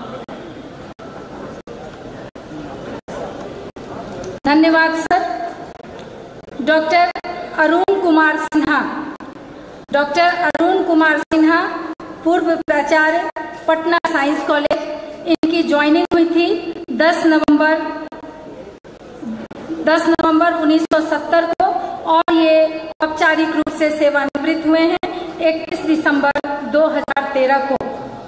[SPEAKER 2] धन्यवाद sir. Doctor Arun Kumar Sinha. Doctor Arun Kumar Sinha पूर्व प्राचार्य पटना साइंस कॉलेज, इनकी ज्वाइनिंग हुई थी दस नवंबर उन्नीस सौ सत्तर को और ये औपचारिक रूप से सेवानिवृत्त हुए हैं इक्कीस दिसंबर दो हज़ार तेरह को।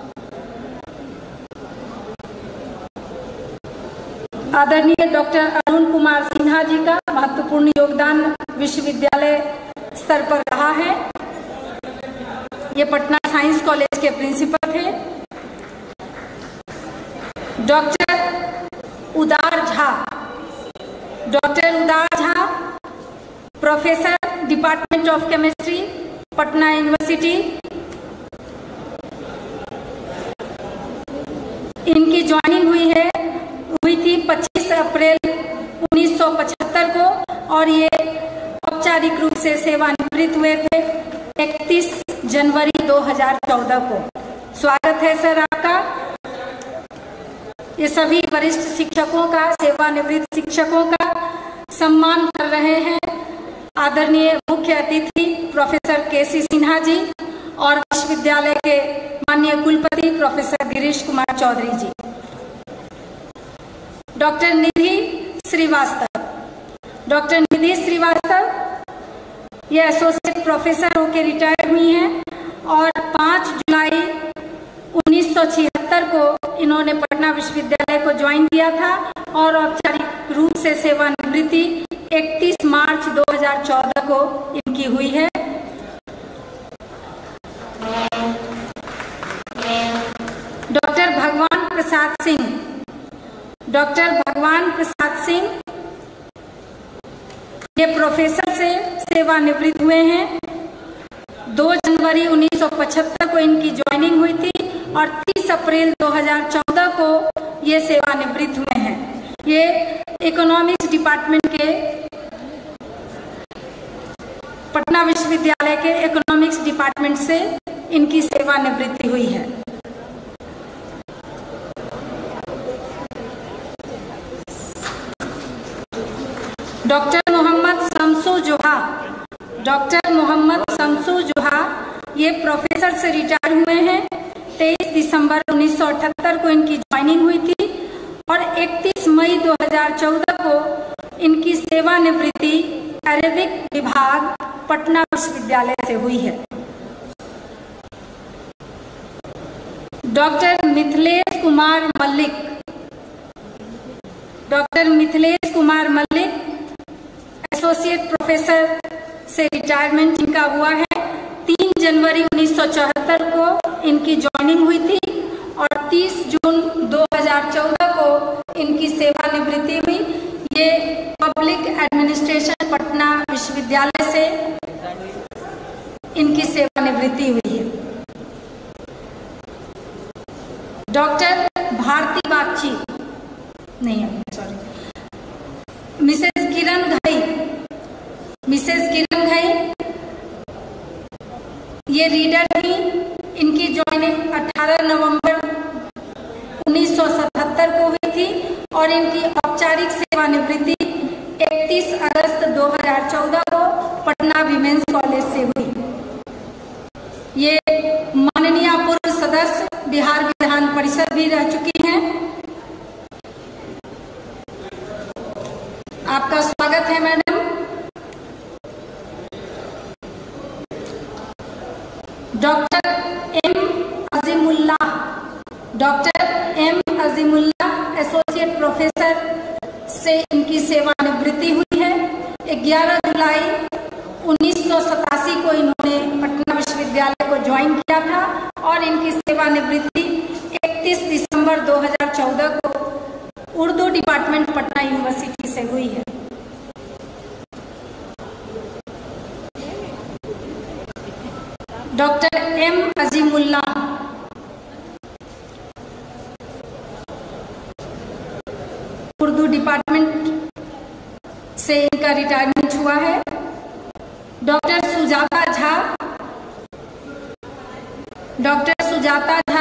[SPEAKER 2] आदरणीय डॉक्टर अरुण कुमार सिन्हा जी का महत्वपूर्ण योगदान विश्वविद्यालय स्तर पर रहा है। ये पटना साइंस कॉलेज के प्रिंसिपल थे। Doctor Udar Jha. Doctor Udar Jha professor department of chemistry Patna university. इनकी ज्वाइनिंग हुई है हुई थी पच्चीस अप्रैल उन्नीस सौ पचहत्तर को और ये औपचारिक रूप से सेवानिवृत्त हुए थे इकतीस जनवरी दो हज़ार चौदह को। स्वागत है सर आपका। ये सभी वरिष्ठ शिक्षकों का, सेवानिवृत्त शिक्षकों का सम्मान कर रहे हैं आदरणीय मुख्य अतिथि professor K C Sinha ji और विश्वविद्यालय के माननीय कुलपति professor Girish Kumar Chaudhary ji. Doctor Nidhi Srivastava. Doctor Nidhi Srivastava ये एसोसिएट प्रोफेसर होकर रिटायर हुई हैं और पाँच जुलाई उन्नीस सौ छिहत्तर को इन्होंने पटना विश्वविद्यालय को ज्वाइन किया था और औपचारिक रूप से सेवानिवृत्ति इकतीस मार्च दो हज़ार चौदह को इनकी हुई है। डॉक्टर भगवान प्रसाद सिंह। डॉक्टर भगवान प्रसाद सिंह ये प्रोफेसर से सेवानिवृत्त हुए हैं। दो जनवरी उन्नीस सौ पचहत्तर को इनकी ज्वाइनिंग हुई थी और तीस अप्रैल दो हज़ार चौदह को ये सेवानिवृत्त हुए हैं। ये इकोनॉमिक्स डिपार्टमेंट के पटना विश्वविद्यालय के इकोनॉमिक्स डिपार्टमेंट से इनकी सेवानिवृत्ति हुई है। डॉक्टर मोहम्मद शमसू जोहा। डॉक्टर मोहम्मद शमसू जोहा ये प्रोफेसर से रिटायर हुए हैं। तेईस दिसंबर उन्नीस सौ अठहत्तर को इनकी ज्वाइनिंग हुई थी और इकतीस मई दो हज़ार चौदह को इनकी सेवानिवृत्ति अरेबिक विभाग पटना विश्वविद्यालय से हुई है। Doctor Mithilesh Kumar Mallick. Doctor Mithilesh Kumar Mallick associate professor से रिटायरमेंट इनका हुआ है। तीन जनवरी उन्नीस सौ चौहत्तर को इनकी ज्वाइनिंग हुई थी और तीस जून दो हज़ार चौदह को इनकी सेवानिवृत्ति हुई। ये पब्लिक एडमिनिस्ट्रेशन पटना विश्वविद्यालय से इनकी सेवानिवृत्ति हुई है। डॉक्टर भारती बागची। नहीं sorry Mrs Kiran Ghai, Mrs Kiran Ghai ये रीडर थी। इनकी ज्वाइनिंग अठारह नवंबर उन्नीस सौ सतहत्तर को हुई थी और इनकी औपचारिक सेवानिवृत्ति इकतीस अगस्त दो हज़ार चौदह को पटना विमेंस कॉलेज से हुई। ये माननीय पूर्व सदस्य बिहार विधान परिषद भी रह चुकी हैं। आपका स्वागत है madam. Doctor M Azimullah, doctor M Azimullah associate professor से इनकी सेवानिवृत्ति हुई है। ग्यारह जुलाई उन्नीस सौ सतासी को इन्होंने पटना विश्वविद्यालय को ज्वाइन किया था और इनकी सेवानिवृत्ति इकतीस दिसंबर दो हज़ार चौदह को उर्दू डिपार्टमेंट पटना यूनिवर्सिटी से हुई है। Doctor M Azimullah Urdu department से इनका रिटायरमेंट हुआ है। Doctor Sujata Jha, doctor Sujata Jha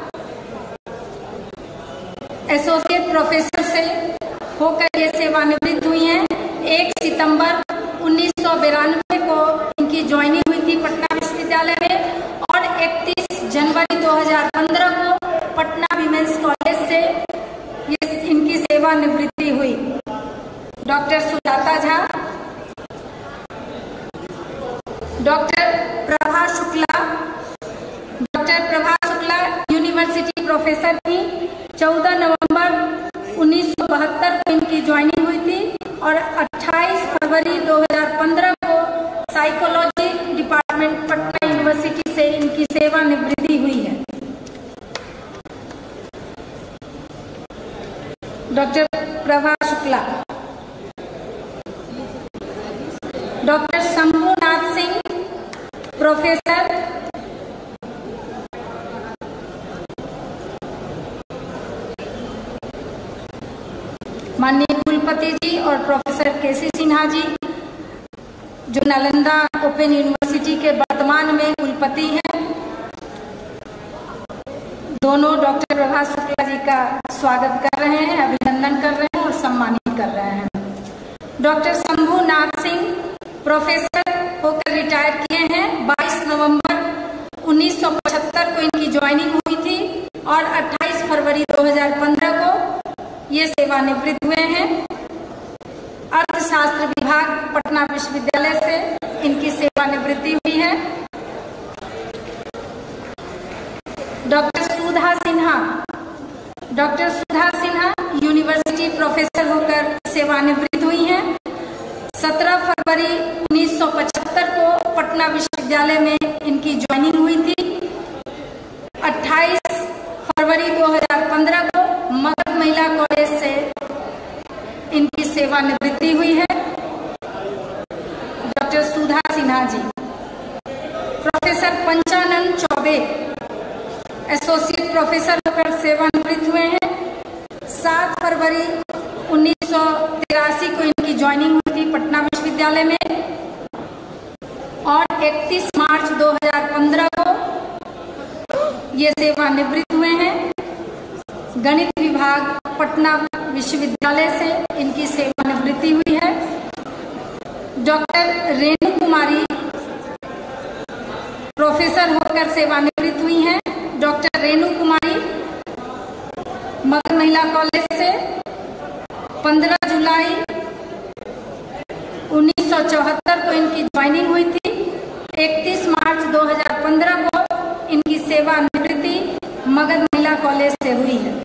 [SPEAKER 2] associate professor से होकर ये सेवानिवृत्त हुई हैं। एक सितंबर उन्नीस सौ बिरानवे को इनकी ज्वाइनिंग हुई थी पटना विश्वविद्यालय में और इकतीस जनवरी दो हज़ार पंद्रह को पटना विमेंस कॉलेज से ये इनकी सेवानिवृत्ति हुई। Doctor Sujata Jha. Doctor Prabha Shukla, doctor Prabha Shukla university professor थी। चौदह नवंबर उन्नीस सौ बहत्तर को इनकी ज्वाइनिंग हुई थी और अट्ठाईस फरवरी दो हज़ार पंद्रह को साइकोलॉजी डिपार्टमेंट पटना यूनिवर्सिटी से इनकी सेवानिवृत्ति हुई है। Doctor Prabha Shukla. Doctor Shambhunath Singh professor, माननीय कुलपति जी और प्रोफेसर केसी सिन्हा जी जो नालंदा ओपन यूनिवर्सिटी के वर्तमान में कुलपति हैं, दोनों डॉक्टर प्रभा शुक्ला जी का स्वागत कर रहे हैं, अभिनंदन कर रहे हैं और सम्मानित कर रहे हैं। डॉक्टर शंभुनाथ सिंह प्रोफेसर होकर रिटायर किए हैं। बाईस नवंबर उन्नीस सौ पचहत्तर को इनकी ज्वाइनिंग हुई थी और अट्ठाईस फरवरी दो हज़ार पंद्रह को ये सेवानिवृत्त हुए हैं। अर्थशास्त्र विभाग पटना विश्वविद्यालय से इनकी सेवानिवृत्ति हुई है। Doctor Sudha Sinha, doctor Sudha Sinha university professor होकर सेवानिवृत्त हुई हैं। सत्रह फरवरी उन्नीस सौ पचहत्तर को पटना विश्वविद्यालय में इनकी ज्वाइनिंग हुई थी। अट्ठाईस फरवरी दो हज़ार पंद्रह को मगध महिला कॉलेज से इनकी सेवानिवृत्ति हुई है। Doctor Sudha Sinha ji. Professor Panchanand Choubey associate professor होकर सेवानिवृत्त हुए हैं। सात फरवरी उन्नीस सौ तिरासी को इनकी ज्वाइनिंग हुई थी पटना विश्वविद्यालय में और इकतीस मार्च दो हज़ार पंद्रह को ये सेवानिवृत्त हुए हैं। गणित विभाग पटना विश्वविद्यालय से इनकी सेवानिवृत्ति हुई है। डॉक्टर रेणु कुमारी प्रोफेसर होकर सेवानिवृत्त हुई हैं। डॉक्टर रेणु कुमारी मगध महिला कॉलेज से पंद्रह जुलाई उन्नीस सौ चौहत्तर को इनकी ज्वाइनिंग हुई थी। इकतीस मार्च दो हज़ार पंद्रह को इनकी सेवानिवृत्ति मगध महिला कॉलेज से हुई है।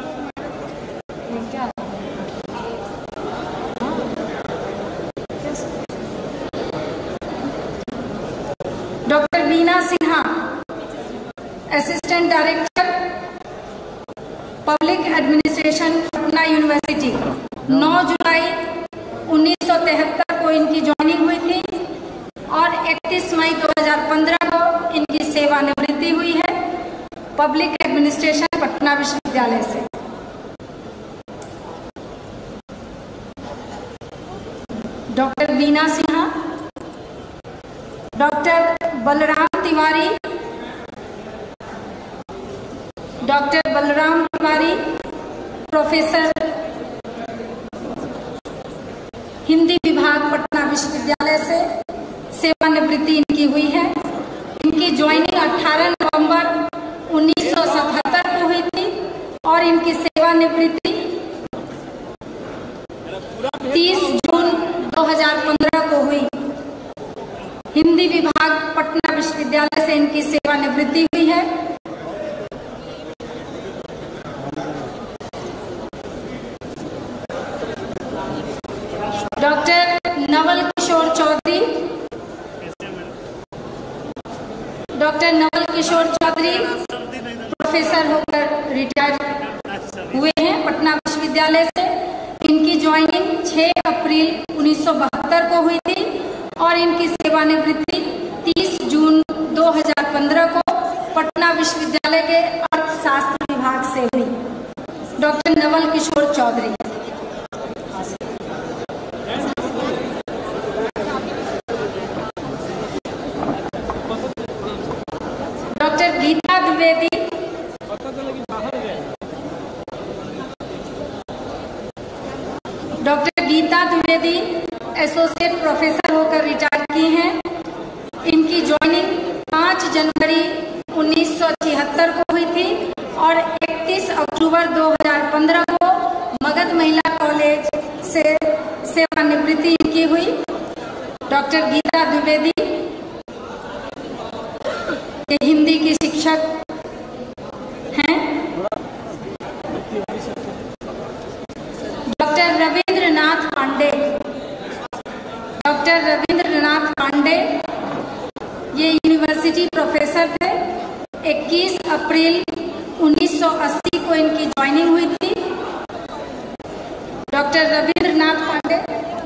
[SPEAKER 2] Doctor Veena Sinha assistant director public administration Patna university, नौ जुलाई उन्नीस सौ तिहत्तर को इनकी ज्वाइनिंग हुई थी और इकतीस मई दो हज़ार पंद्रह को इनकी सेवानिवृत्ति हुई है पब्लिक एडमिनिस्ट्रेशन पटना विश्वविद्यालय से। Meena Sinha, doctor Balram Tiwari, doctor Balram Tiwari professor Hindi विभाग पटना विश्वविद्यालय से सेवानिवृत्ति इनकी हुई है। इनकी ज्वाइनिंग अठारह नवंबर उन्नीस सौ सतहत्तर को हुई थी और इनकी सेवानिवृत्ति तीस जून दो हज़ार पंद्रह को हुई। हिंदी विभाग पटना विश्वविद्यालय से इनकी सेवानिवृत्ति हुई है। Doctor Naval Kishore Chaudhary, doctor Naval Kishore Chaudhary professor होकर रिटायर हुए हैं पटना विश्वविद्यालय से। इनकी ज्वाइनिंग छह अप्रैल उन्नीस सौ बहत्तर को हुई थी और इनकी सेवानिवृत्ति तीस जून दो हज़ार पंद्रह को पटना विश्वविद्यालय के अर्थशास्त्र विभाग से हुई। Doctor Naval Kishore Chaudhary. Doctor Geeta Dwivedi, doctor Geeta Dwivedi associate professor होकर रिटायर की हैं। इनकी ज्वाइनिंग पाँच जनवरी उन्नीस सौ छिहत्तर को हुई थी और इकतीस अक्टूबर दो हज़ार पंद्रह को मगध महिला कॉलेज से सेवानिवृत्ति इनकी हुई। डॉक्टर गीता द्विवेदी ये हिंदी की शिक्षक हैं। डॉक्टर रविंद्रनाथ पांडे, डॉक्टर रविंद्रनाथ पांडे ये यूनिवर्सिटी प्रोफेसर थे। इक्कीस अप्रैल उन्नीस सौ अस्सी को इनकी ज्वाइनिंग हुई थी। डॉक्टर रविंद्रनाथ पांडे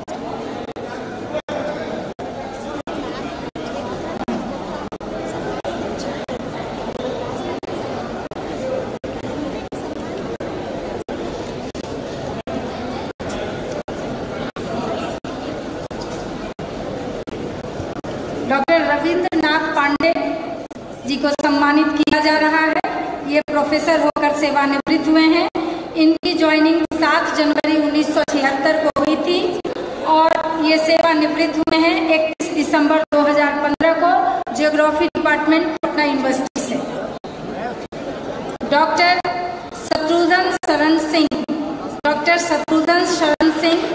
[SPEAKER 2] डॉक्टर रविंद्रनाथ पांडे जी को सम्मानित किया जा रहा है। ये प्रोफेसर होकर सेवानिवृत्त हुए हैं। इनकी ज्वाइनिंग सात जनवरी उन्नीस सौ छिहत्तर को हुई थी और ये सेवानिवृत्त हुए हैं इकतीस दिसंबर दो हज़ार पंद्रह को ज्योग्राफी डिपार्टमेंट पटना यूनिवर्सिटी से। डॉक्टर शत्रुघ्न शरण सिंह, डॉक्टर शत्रुघ्न शरण सिंह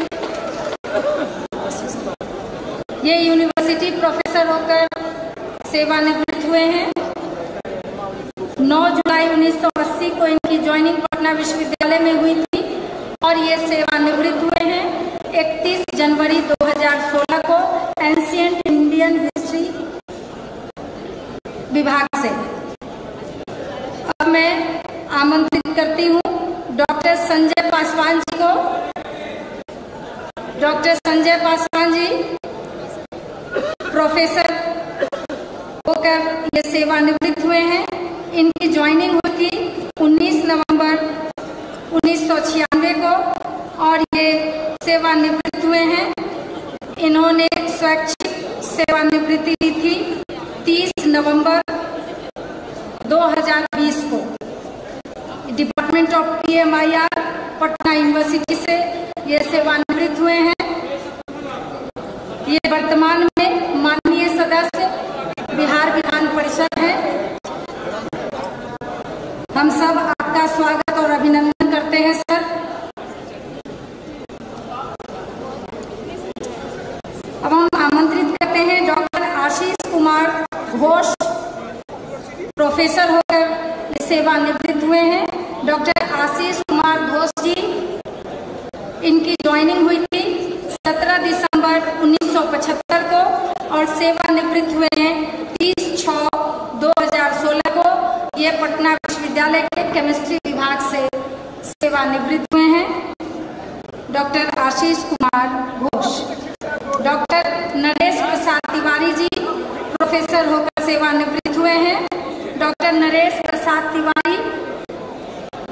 [SPEAKER 2] ये यूनिवर्सिटी प्रोफेसर होकर सेवानिवृत्त हुए हैं। नौ जुलाई उन्नीस सौ अस्सी को इनकी ज्वाइनिंग पटना विश्वविद्यालय में हुई थी और ये सेवानिवृत्त हुए हैं इकतीस जनवरी दो हज़ार सोलह को एंशिएंट इंडियन हिस्ट्री विभाग से। अब मैं आमंत्रित करती हूँ डॉक्टर संजय पासवान जी को। डॉक्टर संजय पासवान जी प्रोफेसर होकर ये सेवानिवृत्त हुए हैं। इनकी ज्वाइनिंग हुई थी उन्नीस नवंबर उन्नीस सौ छियानवे को और ये सेवानिवृत्त हुए हैं। इन्होंने स्वैच्छिक सेवानिवृत्ति दी थी तीस नवंबर दो हज़ार बीस को। Department of P M I R Patna university से ये सेवानिवृत्त हुए हैं। ये वर्तमान में माननीय सदस्य बिहार विधान परिषद है। हम सब आपका स्वागत और अभिनंदन करते हैं सर। अब हम आमंत्रित करते हैं डॉक्टर आशीष कुमार घोष प्रोफेसर होकर सेवानिवृत्त हुए हैं। डॉक्टर आशीष कुमार घोष जी इनकी ज्वाइनिंग हुई थी सत्रह दिसंबर उन्नीस सौ पचहत्तर को और सेवानिवृत्त हुए हैं तीस छह दो हज़ार सोलह को। ये पटना विश्वविद्यालय के केमिस्ट्री विभाग से सेवानिवृत्त हुए हैं। Doctor Ashish Kumar Ghosh. Doctor Naresh Prasad Tiwari ji professor होकर सेवानिवृत्त हुए हैं। डॉक्टर नरेश प्रसाद तिवारी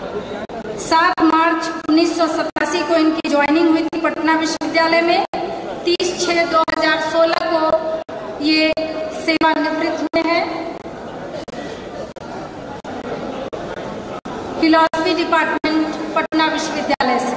[SPEAKER 2] सात मार्च उन्नीस सौ सतासी को इनकी ज्वाइनिंग हुई थी पटना विश्वविद्यालय में तीस छः दो हजार सोलह को ये सेवानिवृत्त हुए हैं। फिलॉसफी डिपार्टमेंट पटना विश्वविद्यालय से।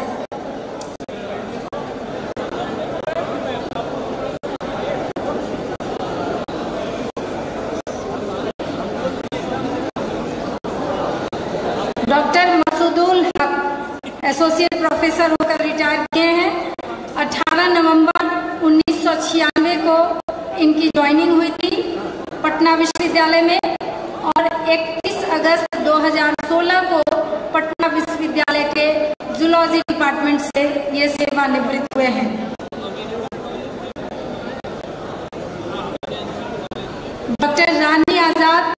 [SPEAKER 2] डॉक्टर मसूदुल हक एसोसिएट प्रोफेसर होकर रिटायर किए हैं। अठारह नवंबर उन्नीस सौ छियानवे को इनकी ज्वाइनिंग हुई थी पटना विश्वविद्यालय में और इकतीस अगस्त दो हजार सोलह को पटना विश्वविद्यालय के जूलॉजी डिपार्टमेंट से ये सेवानिवृत्त हुए हैं। Doctor Rani Azad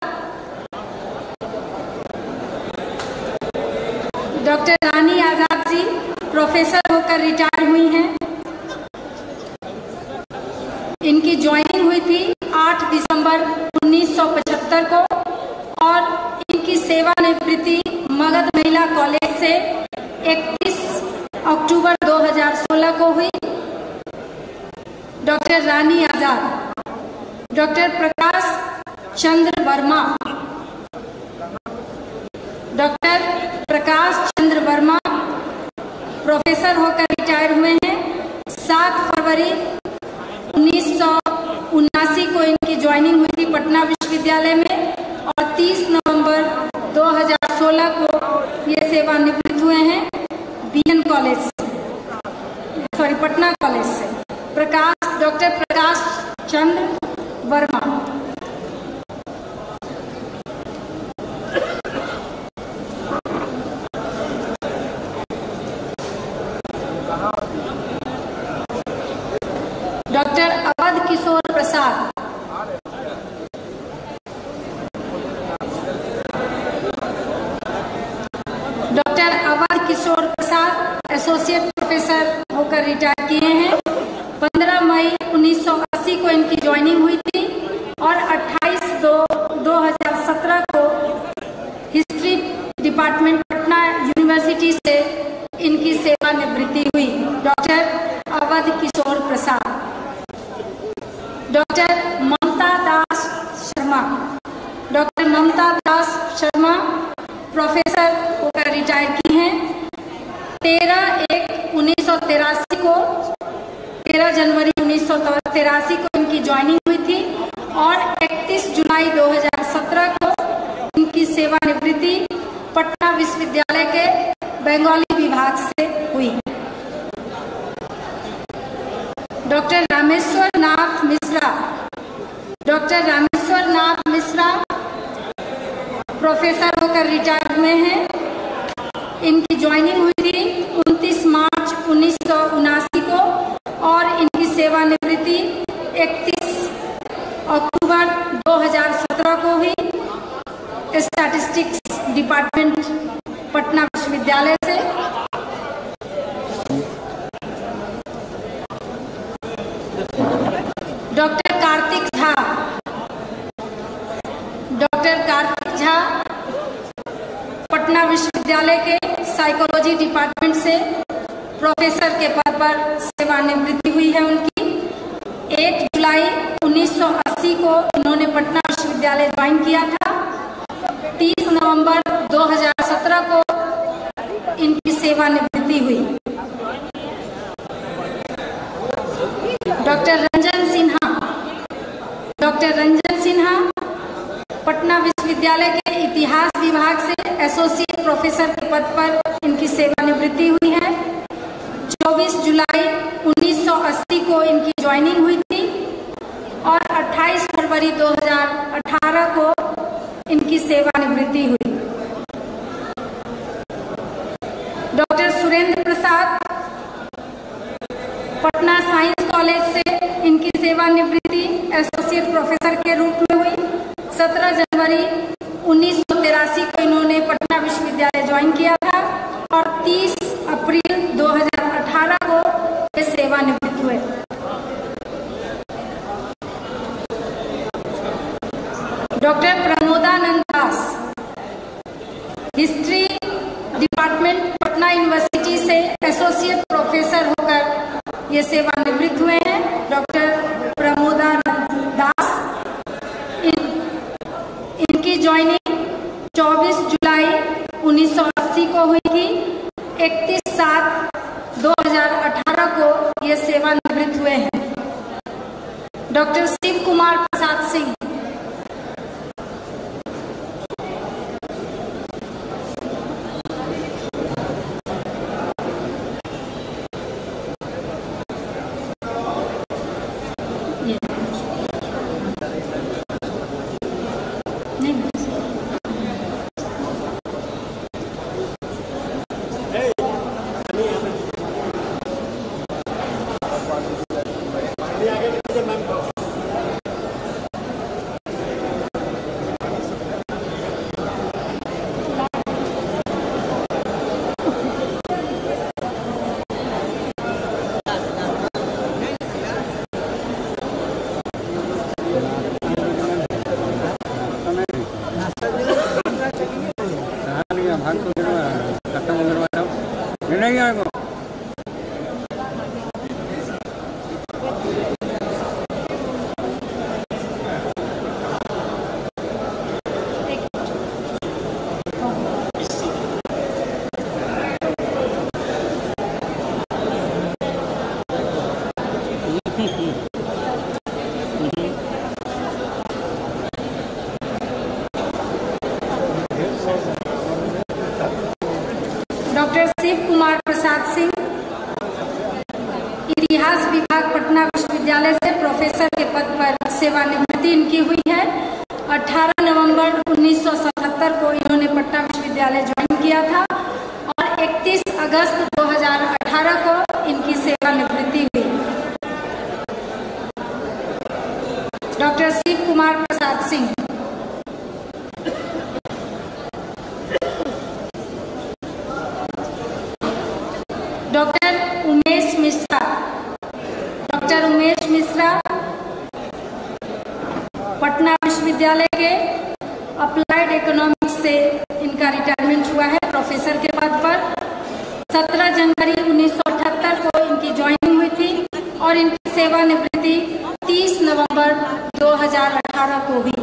[SPEAKER 2] doctor Rani Azad ji professor होकर रिटायर हुई हैं। इनकी ज्वाइनिंग हुई थी आठ दिसंबर उन्नीस सौ पचहत्तर को और इनकी सेवानिवृत्ति मगध महिला कॉलेज से इकतीस अक्टूबर दो हजार सोलह को हुई। Doctor Rani Azad. Doctor Prakash Chandra Verma doctor Prakash Chandra Verma professor होकर रिटायर हुए हैं। सात फरवरी उन्नीस सौ उन्नासी को इनकी ज्वाइनिंग हुई थी पटना विश्वविद्यालय में और तीस नवंबर दो हजार सोलह को ये सेवानिवृत्त हुए हैं बीएन कॉलेज से, सॉरी पटना कॉलेज से। Prakash doctor Prakash Chandra Verma. Doctor Awadh Kishore Prasad. Doctor Awadh Kishore Prasad associate professor होकर रिटायर किए हैं। पंद्रह मई उन्नीस सौ अस्सी को इनकी ज्वाइनिंग हुई थी और अट्ठाईस दो दो हजार सत्रह को हिस्ट्री डिपार्टमेंट पटना यूनिवर्सिटी से इनकी सेवानिवृत्ति हुई। Doctor Awadh Kishore Prasad. Doctor Mamta Das Sharma. Doctor Mamta Das Sharma professor होकर रिटायर की हैं। तेरह एक उन्नीस सौ तिरासी को तेरह जनवरी उन्नीस सौ तिरासी को इनकी ज्वाइनिंग हुई थी और इकतीस जुलाई दो हजार सत्रह को इनकी सेवानिवृत्ति पटना विश्वविद्यालय के बंगाली विभाग से हुई। Doctor Rameshwar Nath Mishra. Doctor Rameshwar Nath Mishra professor होकर रिटायर हुए हैं। इनकी ज्वाइनिंग हुई थी उनतीस मार्च उन्नीस सौ उनासी को और इनकी सेवानिवृत्ति इकतीस अक्टूबर दो हजार सत्रह को हुई स्टैटिस्टिक्स डिपार्टमेंट पटना विश्वविद्यालय से। डॉक्टर कार्तिक झा। डॉक्टर कार्तिक झा पटना विश्वविद्यालय के साइकोलॉजी डिपार्टमेंट से प्रोफेसर के पद पर सेवानिवृत्ति हुई है उनकी। एक जुलाई उन्नीस सौ अस्सी को इन्होंने पटना विश्वविद्यालय ज्वाइन किया था। तीस नवंबर दो हजार सत्रह को इनकी सेवानिवृत्ति हुई। डॉक्टर रंजन सिन्हा। डॉक्टर रंजन सिन्हा पटना विश्वविद्यालय के इतिहास विभाग से एसोसिएट प्रोफेसर के पद पर इनकी सेवानिवृत्ति हुई है। चौबीस जुलाई उन्नीस सौ अस्सी को इनकी ज्वाइनिंग हुई थी और अट्ठाईस फरवरी दो हजार अठारह को इनकी सेवानिवृत्ति हुई। Doctor Surendra Prasad Patna science college से इनकी सेवानिवृत्ति एसोसिएट प्रोफेसर के रूप में हुई। सत्रह जनवरी उन्नीस सौ तिरासी को इन्होंने पटना विश्वविद्यालय ज्वाइन किया था और तीस अप्रैल दो हजार अठारह को वे सेवानिवृत्त हुए। Doctor Pramodanand Das history department Patna university से एसोसिएट प्रोफेसर होकर ये सेवानिवृत्त हुए हैं। डॉक्टर शिव कुमार प्रसाद सिंह,
[SPEAKER 1] भाग को खत्म करवाया नहीं आएगा।
[SPEAKER 2] डॉक्टर शिव कुमार प्रसाद सिंह, इतिहास विभाग पटना विश्वविद्यालय से प्रोफेसर के पद पर सेवानिवृत्ति इनकी हुई है। अठारह नवंबर उन्नीस सौ सतहत्तर को इन्होंने पटना विश्वविद्यालय ज्वाइन किया था और इकतीस अगस्त दो हज़ार अठारह को इनकी सेवानिवृत्ति हुई। Doctor Shiv Kumar Prasad Singh. Doctor Umesh Mishra, doctor Umesh Mishra Patna विश्वविद्यालय के अप्लाइड इकोनॉमिक्स से इनका रिटायरमेंट हुआ है प्रोफेसर के पद पर। सत्रह जनवरी उन्नीस सौ अठहत्तर को इनकी ज्वाइनिंग हुई थी और इनकी सेवानिवृत्ति तीस नवंबर दो हज़ार अठारह को हुई।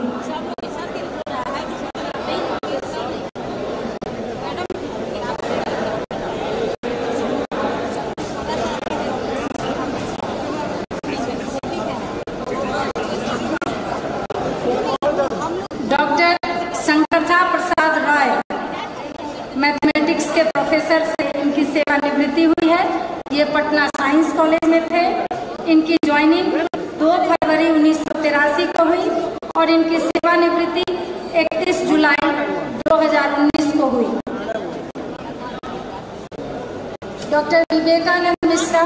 [SPEAKER 2] डॉक्टर शंकरथा प्रसाद राय मैथमेटिक्स के प्रोफेसर से इनकी सेवानिवृत्ति हुई है। ये पटना साइंस कॉलेज में थे। इनकी ज्वाइनिंग दो फरवरी उन्नीस सौ तिरासी को हुई और इनकी सेवानिवृत्ति इकतीस जुलाई दो हज़ार उन्नीस को हुई। Doctor Vivekanand Mishra,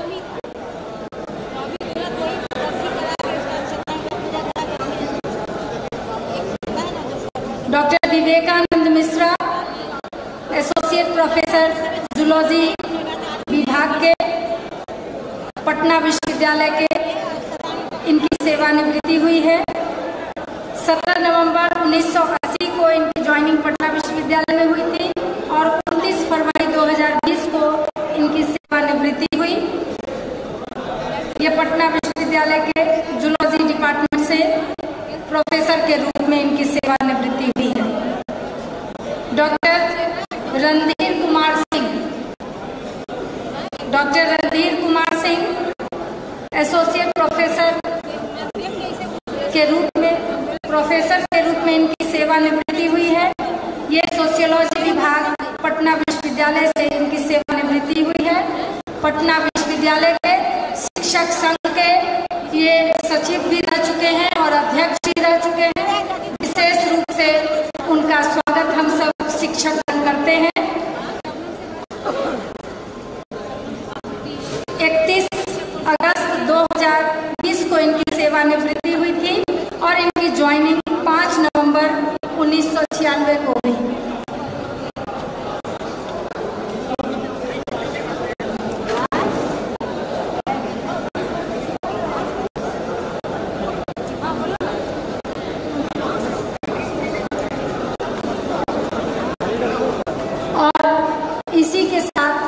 [SPEAKER 2] doctor Vivekanand Mishra associate professor zoology विभाग के पटना विश्वविद्यालय के इनकी सेवानिवृत्ति हुई है। सत्रह नवंबर उन्नीस सौ अस्सी को इनकी ज्वाइनिंग पटना विश्वविद्यालय में हुई थी और उनतीस फरवरी दो हज़ार बीस को इनकी सेवानिवृत्ति हुई। ये पटना विश्वविद्यालय के जूलॉजी डिपार्टमेंट से प्रोफेसर के रूप में इनकी सेवानिवृत्ति हुई है। Doctor Randhir Kumar Singh, doctor Randhir Kumar Singh associate professor के रूप में प्रोफेसर के रूप में इनकी सेवानिवृत्ति हुई है। ये सोशियोलॉजी विभाग पटना विश्वविद्यालय से इनकी सेवानिवृत्ति हुई है। पटना विश्वविद्यालय के शिक्षक संघ के ये सचिव भी रह चुके हैं और अध्यक्ष भी रह चुके हैं। विशेष रूप से उनका स्वागत हम सब शिक्षक करते हैं। इकतीस अगस्त दो हज़ार बीस को इनकी सेवानिवृत्ति हुई थी और इनकी ज्वाइनिंग पाँच नवंबर उन्नीस सौ छियानवे को हुई। और इसी के साथ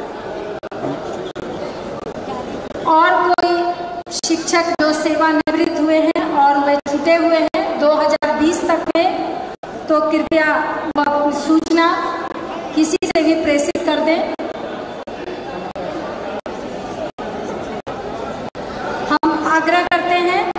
[SPEAKER 2] और कोई शिक्षक जो सेवानिवृत्त हुए हैं और वे छूटे हुए हैं दो हज़ार बीस तक में, तो कृपया सूचना किसी से भी प्रेषित कर दें। हम आग्रह करते हैं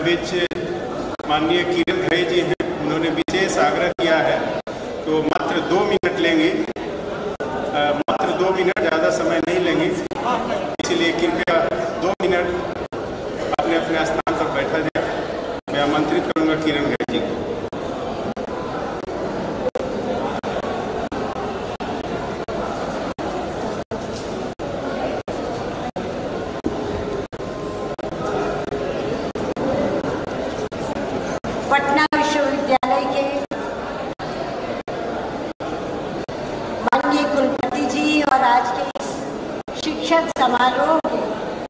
[SPEAKER 6] बीच माननीय किरण खरे जी हैं, उन्होंने विशेष आग्रह किया है कि वो मात्र दो मिनट लेंगे, मात्र दो मिनट, ज़्यादा समय नहीं लेंगे, इसलिए कृपया दो मिनट अपने अपने स्थान पर बैठा जाए। मैं आमंत्रित करूंगा किरण खरे जी को।
[SPEAKER 7] पटना विश्वविद्यालय के माननीय कुलपति जी और आज के इस शिक्षक समारोह के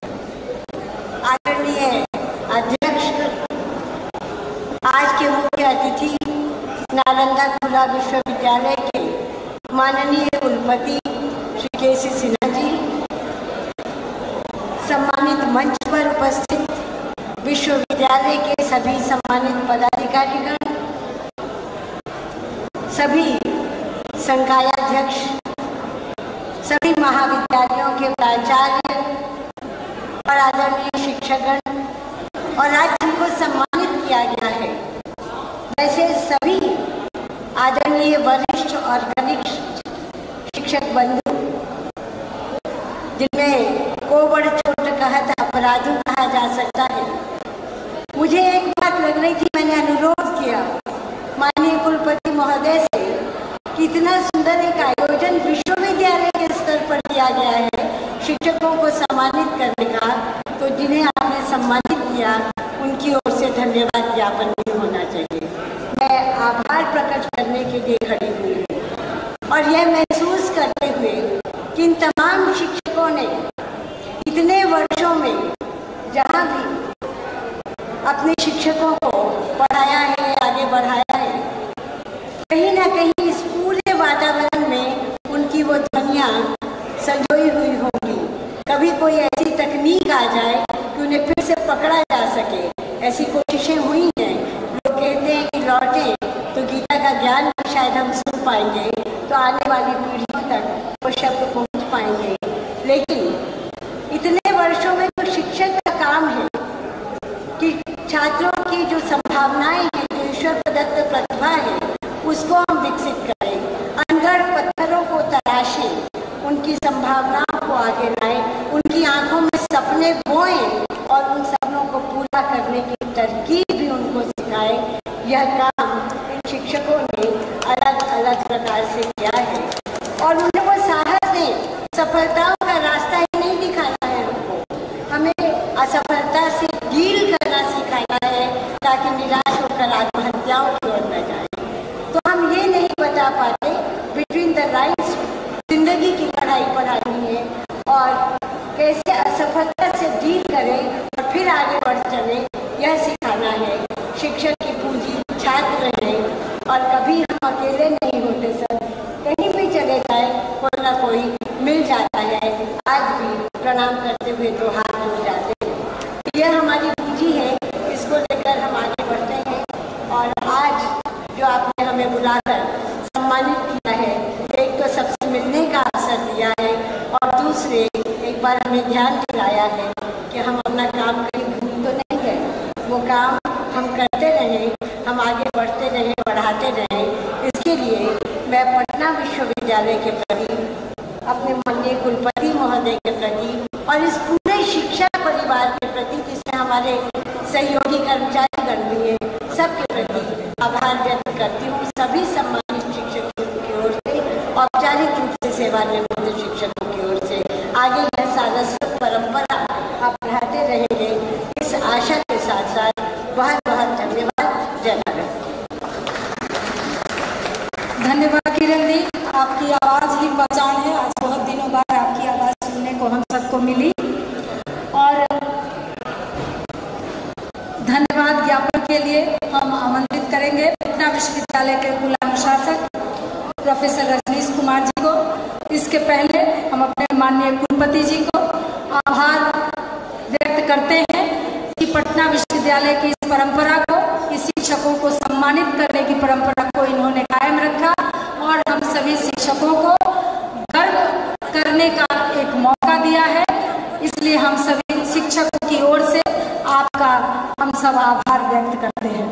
[SPEAKER 7] आदरणीय अध्यक्ष, आज के मुख्य अतिथि नालंदा खुला विश्वविद्यालय के माननीय कुलपति श्री के सी सिन्हा जी, सम्मानित मंच पर उपस्थित विश्वविद्यालय के सभी सम्मानित पदाधिकारीगण, सभी संकायाध्यक्ष, सभी महाविद्यालयों के प्राचार्य और आदरणीय शिक्षकगण, और आज जिनको सम्मानित किया गया है वैसे सभी आदरणीय वरिष्ठ और कनिष्ठ शिक्षक बंधु, जिनमें को बड़ छोट कहत अपराधु कहा जा सकता है। मुझे एक बात लग रही थी, मैंने अनुरोध किया माननीय कुलपति महोदय से कि इतना सुंदर एक आयोजन विश्वविद्यालय के स्तर पर किया गया है शिक्षकों को सम्मानित करने का, तो जिन्हें आपने सम्मानित किया उनकी ओर से धन्यवाद ज्ञापन भी होना चाहिए। मैं आभार प्रकट करने के लिए खड़ी हुई हूँ और यह महसूस करते हुए कि इन तमाम शिक्षकों ने इतने वर्षों में जहाँ भी अपने शिक्षकों को पढ़ाया है, आगे बढ़ाया है, कहीं ना कहीं इस पूरे वातावरण में उनकी वो ध्वनियाँ संजोई हुई होंगी। कभी कोई ऐसी तकनीक आ जाए कि उन्हें फिर से पकड़ा जा सके, ऐसी कोशिशें हुई हैं। लोग कहते हैं कि लौटे तो गीता का ज्ञान भी शायद हम सुन पाएंगे, तो आने वाली पीढ़ियों तक वो शब्द पहुँच पाएंगे। लेकिन इतने वर्षों में तो शिक्षक का काम है कि छात्रों की जो संभावनाएं हैं, जो ईश्वर प्रदत्त प्रतिभा है, उसको हम विकसित करें, अनगढ़ पत्थरों को तराशें, उनकी संभावनाओं को आगे लाएं, उनकी आंखों में सपने बोएं और उन सपनों को पूरा करने की तरकीब भी उनको सिखाएं। यह काम शिक्षकों ने अलग अलग प्रकार से किया है और उन्हें वो साहस दें। सफलताओं का रास्ता ही नहीं दिखाना है उनको, हमें असफलता से डील करना सिखाना है ताकि निराश होकर आत्महत्याओं की ओर न जाए। तो हम ये नहीं बता पाते बिटवीन द लाइन्स जिंदगी की पढ़ाई पढ़ानी है और कैसे असफलता से डील करें और फिर आगे बढ़ चले, यह सिखाना है। शिक्षक की पूंजी छात्र हैं और कभी हम अकेले नहीं होते सर, कहीं भी चले जाए कोई ना कोई मिल जाता है। आज भी प्रणाम करते हुए दो हाथ जुड़ जाते हैं। यह हमारी पूंजी है, इसको लेकर हम आगे बढ़ते हैं। और आज जो आपने हमें बुलाकर सम्मानित किया है, एक तो सबसे मिलने का अवसर दिया है और दूसरे एक बार हमें ध्यान दिलाया है कि हम अपना काम कहीं भूल तो नहीं गए, वो काम हम करते रहें, हम आगे बढ़ते रहें, बढ़ाते रहें। इसके लिए मैं पटना विश्वविद्यालय के प्रति, अपने माननीय कुलपति महोदय के प्रति और इस पूरे शिक्षा परिवार के प्रति, जिसमें हमारे सहयोगी कर्मचारीगण भी हैं, सबके प्रति आभार व्यक्त करती हूँ। सभी सम्मानित शिक्षकों की ओर से, औपचारिक रूप से सेवानिवृत्त शिक्षकों की ओर से आगे यह सारस्वत परंपरा आप बढ़ाते रहेंगे, इस आशा के साथ साथ बहुत बहुत धन्यवाद। जय भारत।
[SPEAKER 2] धन्यवाद किरण जी, आपकी आवाज़ ही पहचान है। आज बहुत दिनों बाद आपकी आवाज़ सुनने को हम सबको मिली। और धन्यवाद ज्ञापन के लिए हम आमंत्रित करेंगे पटना विश्वविद्यालय के कुलानुशासक प्रोफेसर रजनीश कुमार जी को। इसके पहले हम अपने माननीय कुलपति जी को आभार व्यक्त करते हैं कि पटना विश्वविद्यालय की इस परंपरा को, इस शिक्षकों को सम्मानित करने की परंपरा को इन्होंने कायम रखा और हम सभी शिक्षकों को गर्व करने का एक मौका दिया है। इसलिए हम सभी शिक्षकों की ओर से आपका हम सब आभार व्यक्त करते हैं।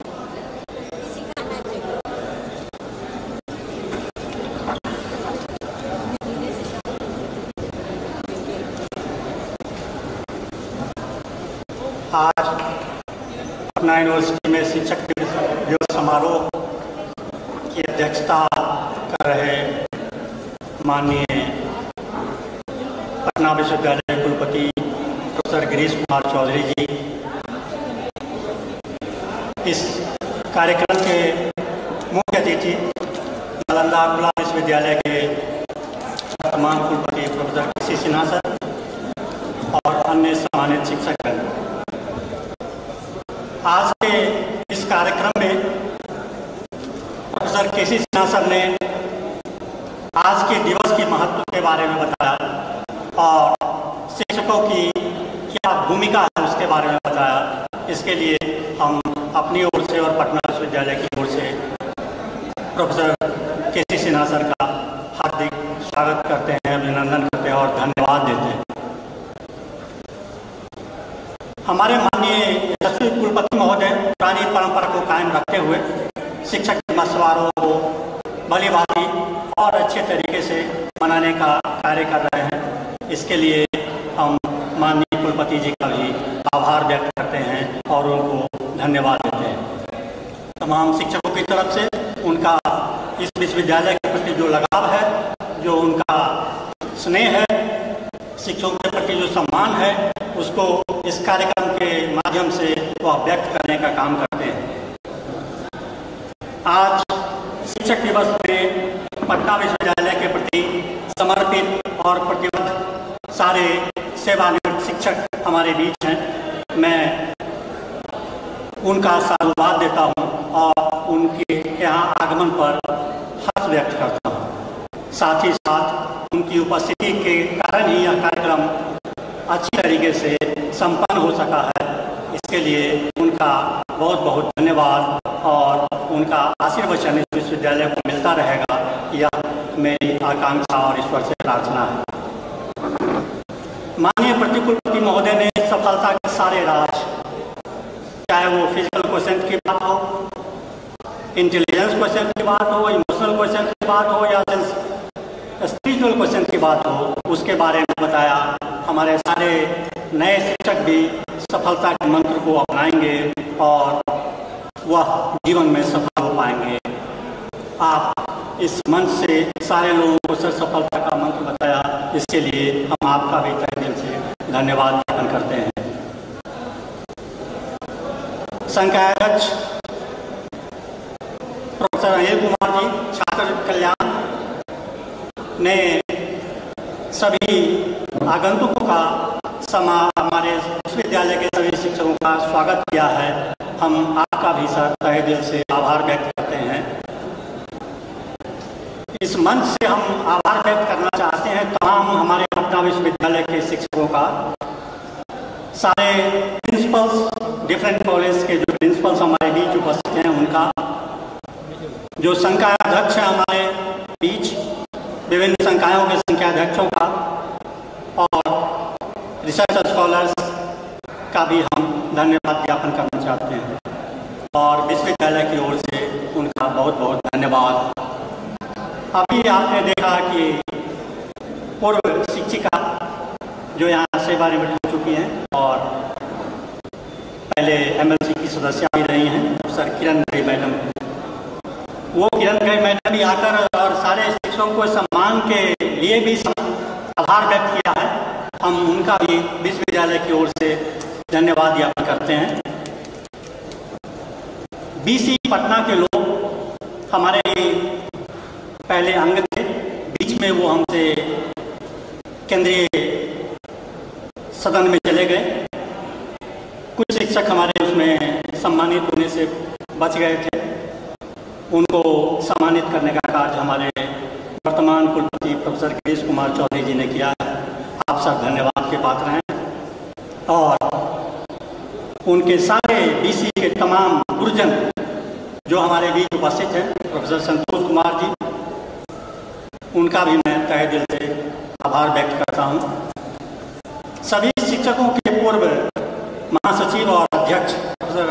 [SPEAKER 8] आज पटना यूनिवर्सिटी में शिक्षक दिवस समारोह की अध्यक्षता कर रहे माननीय पटना विश्वविद्यालय के कुलपति प्रोफेसर गिरीश कुमार चौधरी जी, इस कार्यक्रम के मुख्य अतिथि नालंदा खुला विश्वविद्यालय के वर्तमान कुलपति प्रोफेसर केसी सिन्हा सर और अन्य सम्मानित शिक्षकगण, आज के इस कार्यक्रम में प्रोफेसर केसी सिन्हा सर ने आज के दिवस के महत्व के बारे में बताया और शिक्षकों की क्या भूमिका है उसके बारे में बताया। इसके लिए हम अपनी ओर से और पटना विश्वविद्यालय की ओर से प्रोफेसर केसी सिन्हा सर का हार्दिक स्वागत करते हैं, अभिनंदन करते हैं और धन्यवाद देते हैं। हमारे माननीय यशस्वी कुलपति महोदय पुरानी परंपरा को कायम रखते हुए शिक्षक दिवस समारोह को भली भांति और अच्छे तरीके से मनाने का कार्य कर रहे हैं। इसके लिए हम माननीय कुलपति जी का भी आभार व्यक्त करते हैं और उनको धन्यवाद देते हैं। तमाम शिक्षकों की तरफ से उनका इस विश्वविद्यालय के प्रति जो लगाव है, जो उनका स्नेह है, शिक्षकों के प्रति जो सम्मान है, उसको इस कार्यक्रम के माध्यम से वह व्यक्त करने का काम करते हैं। आज शिक्षक दिवस में पटना विश्वविद्यालय के प्रति समर्पित और प्रतिबद्ध सारे सेवानिवृत्त शिक्षक हमारे बीच हैं। मैं उनका साधुवाद देता हूं और उनके यहाँ आगमन पर हर्ष व्यक्त करता हूं। साथ ही साथ उनकी उपस्थिति के कारण ही यह कार्यक्रम अच्छी तरीके से संपन्न हो सका है। इसके लिए उनका बहुत बहुत धन्यवाद और उनका आशीर्वचन इस विश्वविद्यालय को मिलता रहेगा, यह मेरी आकांक्षा और ईश्वर से प्रार्थना है। माननीय प्रतिकुलपति महोदय ने सफलता के सारे राज, चाहे वो फिजिकल क्वेश्चन की बात हो, इंटेलिजेंस क्वेश्चन की बात हो, इमोशनल क्वेश्चन की बात हो या स्पिरिचुअल क्वेश्चन की बात हो, उसके बारे में बताया। हमारे सारे नए शिक्षक भी सफलता के मंत्र को अपनाएंगे और वह जीवन में सफल हो पाएंगे। आप इस मंच से सारे लोगों को सर सफलता का मंत्र बताया, इसके लिए हम आपका भी तहे दिल से धन्यवाद ज्ञापन करते हैं। संकायाध्यक्ष प्रोफेसर अनिल कुमार जी, छात्र कल्याण ने सभी आगंतुकों का समा हमारे विश्वविद्यालय के सभी शिक्षकों का स्वागत किया है। हम आपका भी सर तहे दिल से आभार व्यक्त करते हैं। इस मंच से हम आभार व्यक्त करना चाहते हैं तमाम हमारे पटना विश्वविद्यालय के शिक्षकों का, सारे प्रिंसिपल्स, डिफरेंट कॉलेज के जो प्रिंसिपल्स हमारे बीच उपस्थित हैं उनका, जो संकायाध्यक्ष हैं हमारे बीच, विभिन्न संकायों के संकायाध्यक्षों का और रिसर्च स्कॉलर्स का भी हम धन्यवाद ज्ञापन करना चाहते हैं और विश्वविद्यालय की ओर से उनका बहुत बहुत धन्यवाद। अभी आपने देखा कि पूर्व शिक्षिका जो यहाँ सेवानिवृत्त हो चुकी हैं और पहले एमएलसी की सदस्य भी रही हैं, सर किरण गई मैडम, वो किरण गई मैडम भी आकर और सारे शिक्षकों को सम्मान के लिए भी आभार व्यक्त किया है। हम उनका भी विश्वविद्यालय की ओर से धन्यवाद ज्ञापन करते हैं। बीसी पटना के लोग हमारे पहले अंग थे, बीच में वो हमसे केंद्रीय सदन में चले गए। कुछ शिक्षक हमारे उसमें सम्मानित होने से बच गए थे, उनको सम्मानित करने का कार्य हमारे वर्तमान कुलपति प्रोफेसर गिरीश कुमार चौधरी जी ने किया है। आप सब धन्यवाद के पात्र हैं और उनके सारे बीसी के तमाम गुरुजन जो हमारे बीच उपस्थित हैं, प्रोफेसर संतोष कुमार जी, उनका भी मैं तहे दिल से आभार व्यक्त करता हूं। सभी शिक्षकों के पूर्व महासचिव और अध्यक्ष प्रोफेसर रणदीप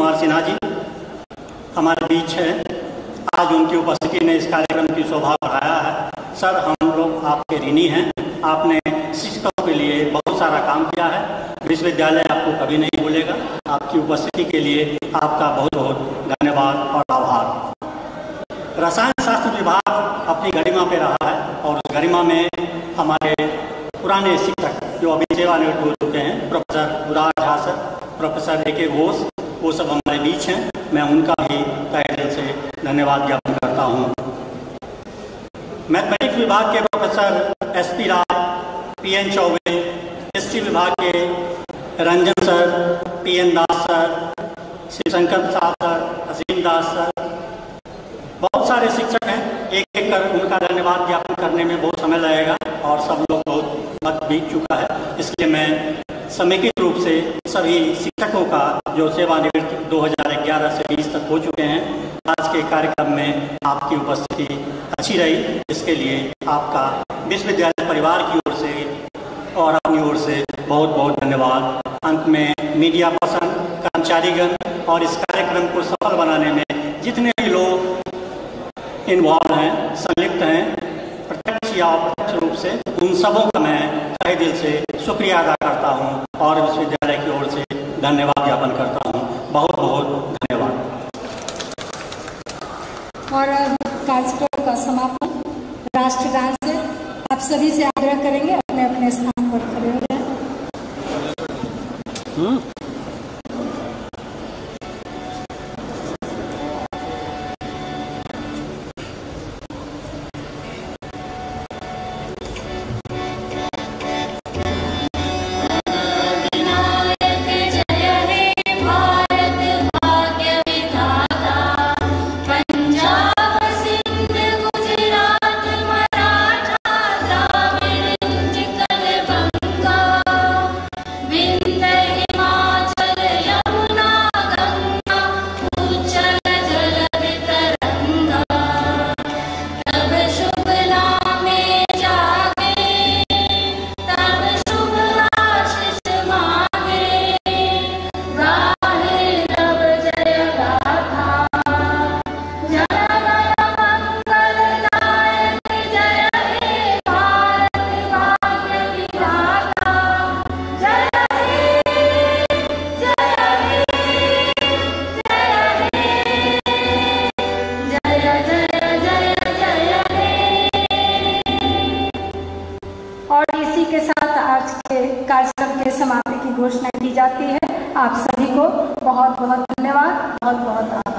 [SPEAKER 8] कुमार सिन्हा जी हमारे बीच है। आज उनकी उपस्थिति ने इस कार्यक्रम की शोभा बढ़ाया है। सर, हम लोग आपके ऋणी हैं। आपने शिक्षकों के लिए बहुत सारा काम किया है। विश्वविद्यालय आपको कभी नहीं भूलेगा। आपकी उपस्थिति के लिए आपका बहुत बहुत धन्यवाद और आभार। रसायन शास्त्र विभाग अपनी गरिमा पे रहा है और उस गरिमा में हमारे पुराने शिक्षक जो अभी सेवानिवृत्त हो चुके हैं, professor Murar Jha sir, professor A K Ghosh, वो सब हमारे बीच हैं। मैं उनका भी तहे दिल से धन्यवाद ज्ञापन करता हूँ। मैथमेटिक्स विभाग के professor S P Rai, P N Chaubey, history विभाग के Ranjan sir, P N Das sir, Shivshankar Prasad sir, Asim Das sir, बहुत सारे शिक्षक हैं। एक एक कर उनका धन्यवाद ज्ञापन करने में बहुत समय लगेगा और सब लोग बहुत वक्त बीत चुका है। इसलिए मैं समेकित रूप से सभी शिक्षकों का जो सेवानिवृत्त दो हज़ार ग्यारह से बीस तक हो चुके हैं, आज के कार्यक्रम में आपकी उपस्थिति अच्छी रही, इसके लिए आपका विश्वविद्यालय परिवार की ओर से और अपनी ओर से बहुत बहुत धन्यवाद। अंत में मीडिया पर्सन, कर्मचारीगण और इस कार्यक्रम को सफल बनाने में जितने भी लोग इन्वॉल्व हैं, संलिप्त हैं, प्रत्यक्ष या अप्रत्यक्ष रूप से, उन सबों का मैं तहे दिल से शुक्रिया अदा करता हूं और विश्वविद्यालय की ओर से धन्यवाद ज्ञापन करता हूं। बहुत बहुत धन्यवाद।
[SPEAKER 2] और अब कार्यक्रम का समापन राष्ट्रगान से। आप सभी से आग्रह करेंगे अपने अपने स्थान पर खड़े हो जाएं। घोषणा की जाती है। आप सभी को बहुत बहुत धन्यवाद, बहुत बहुत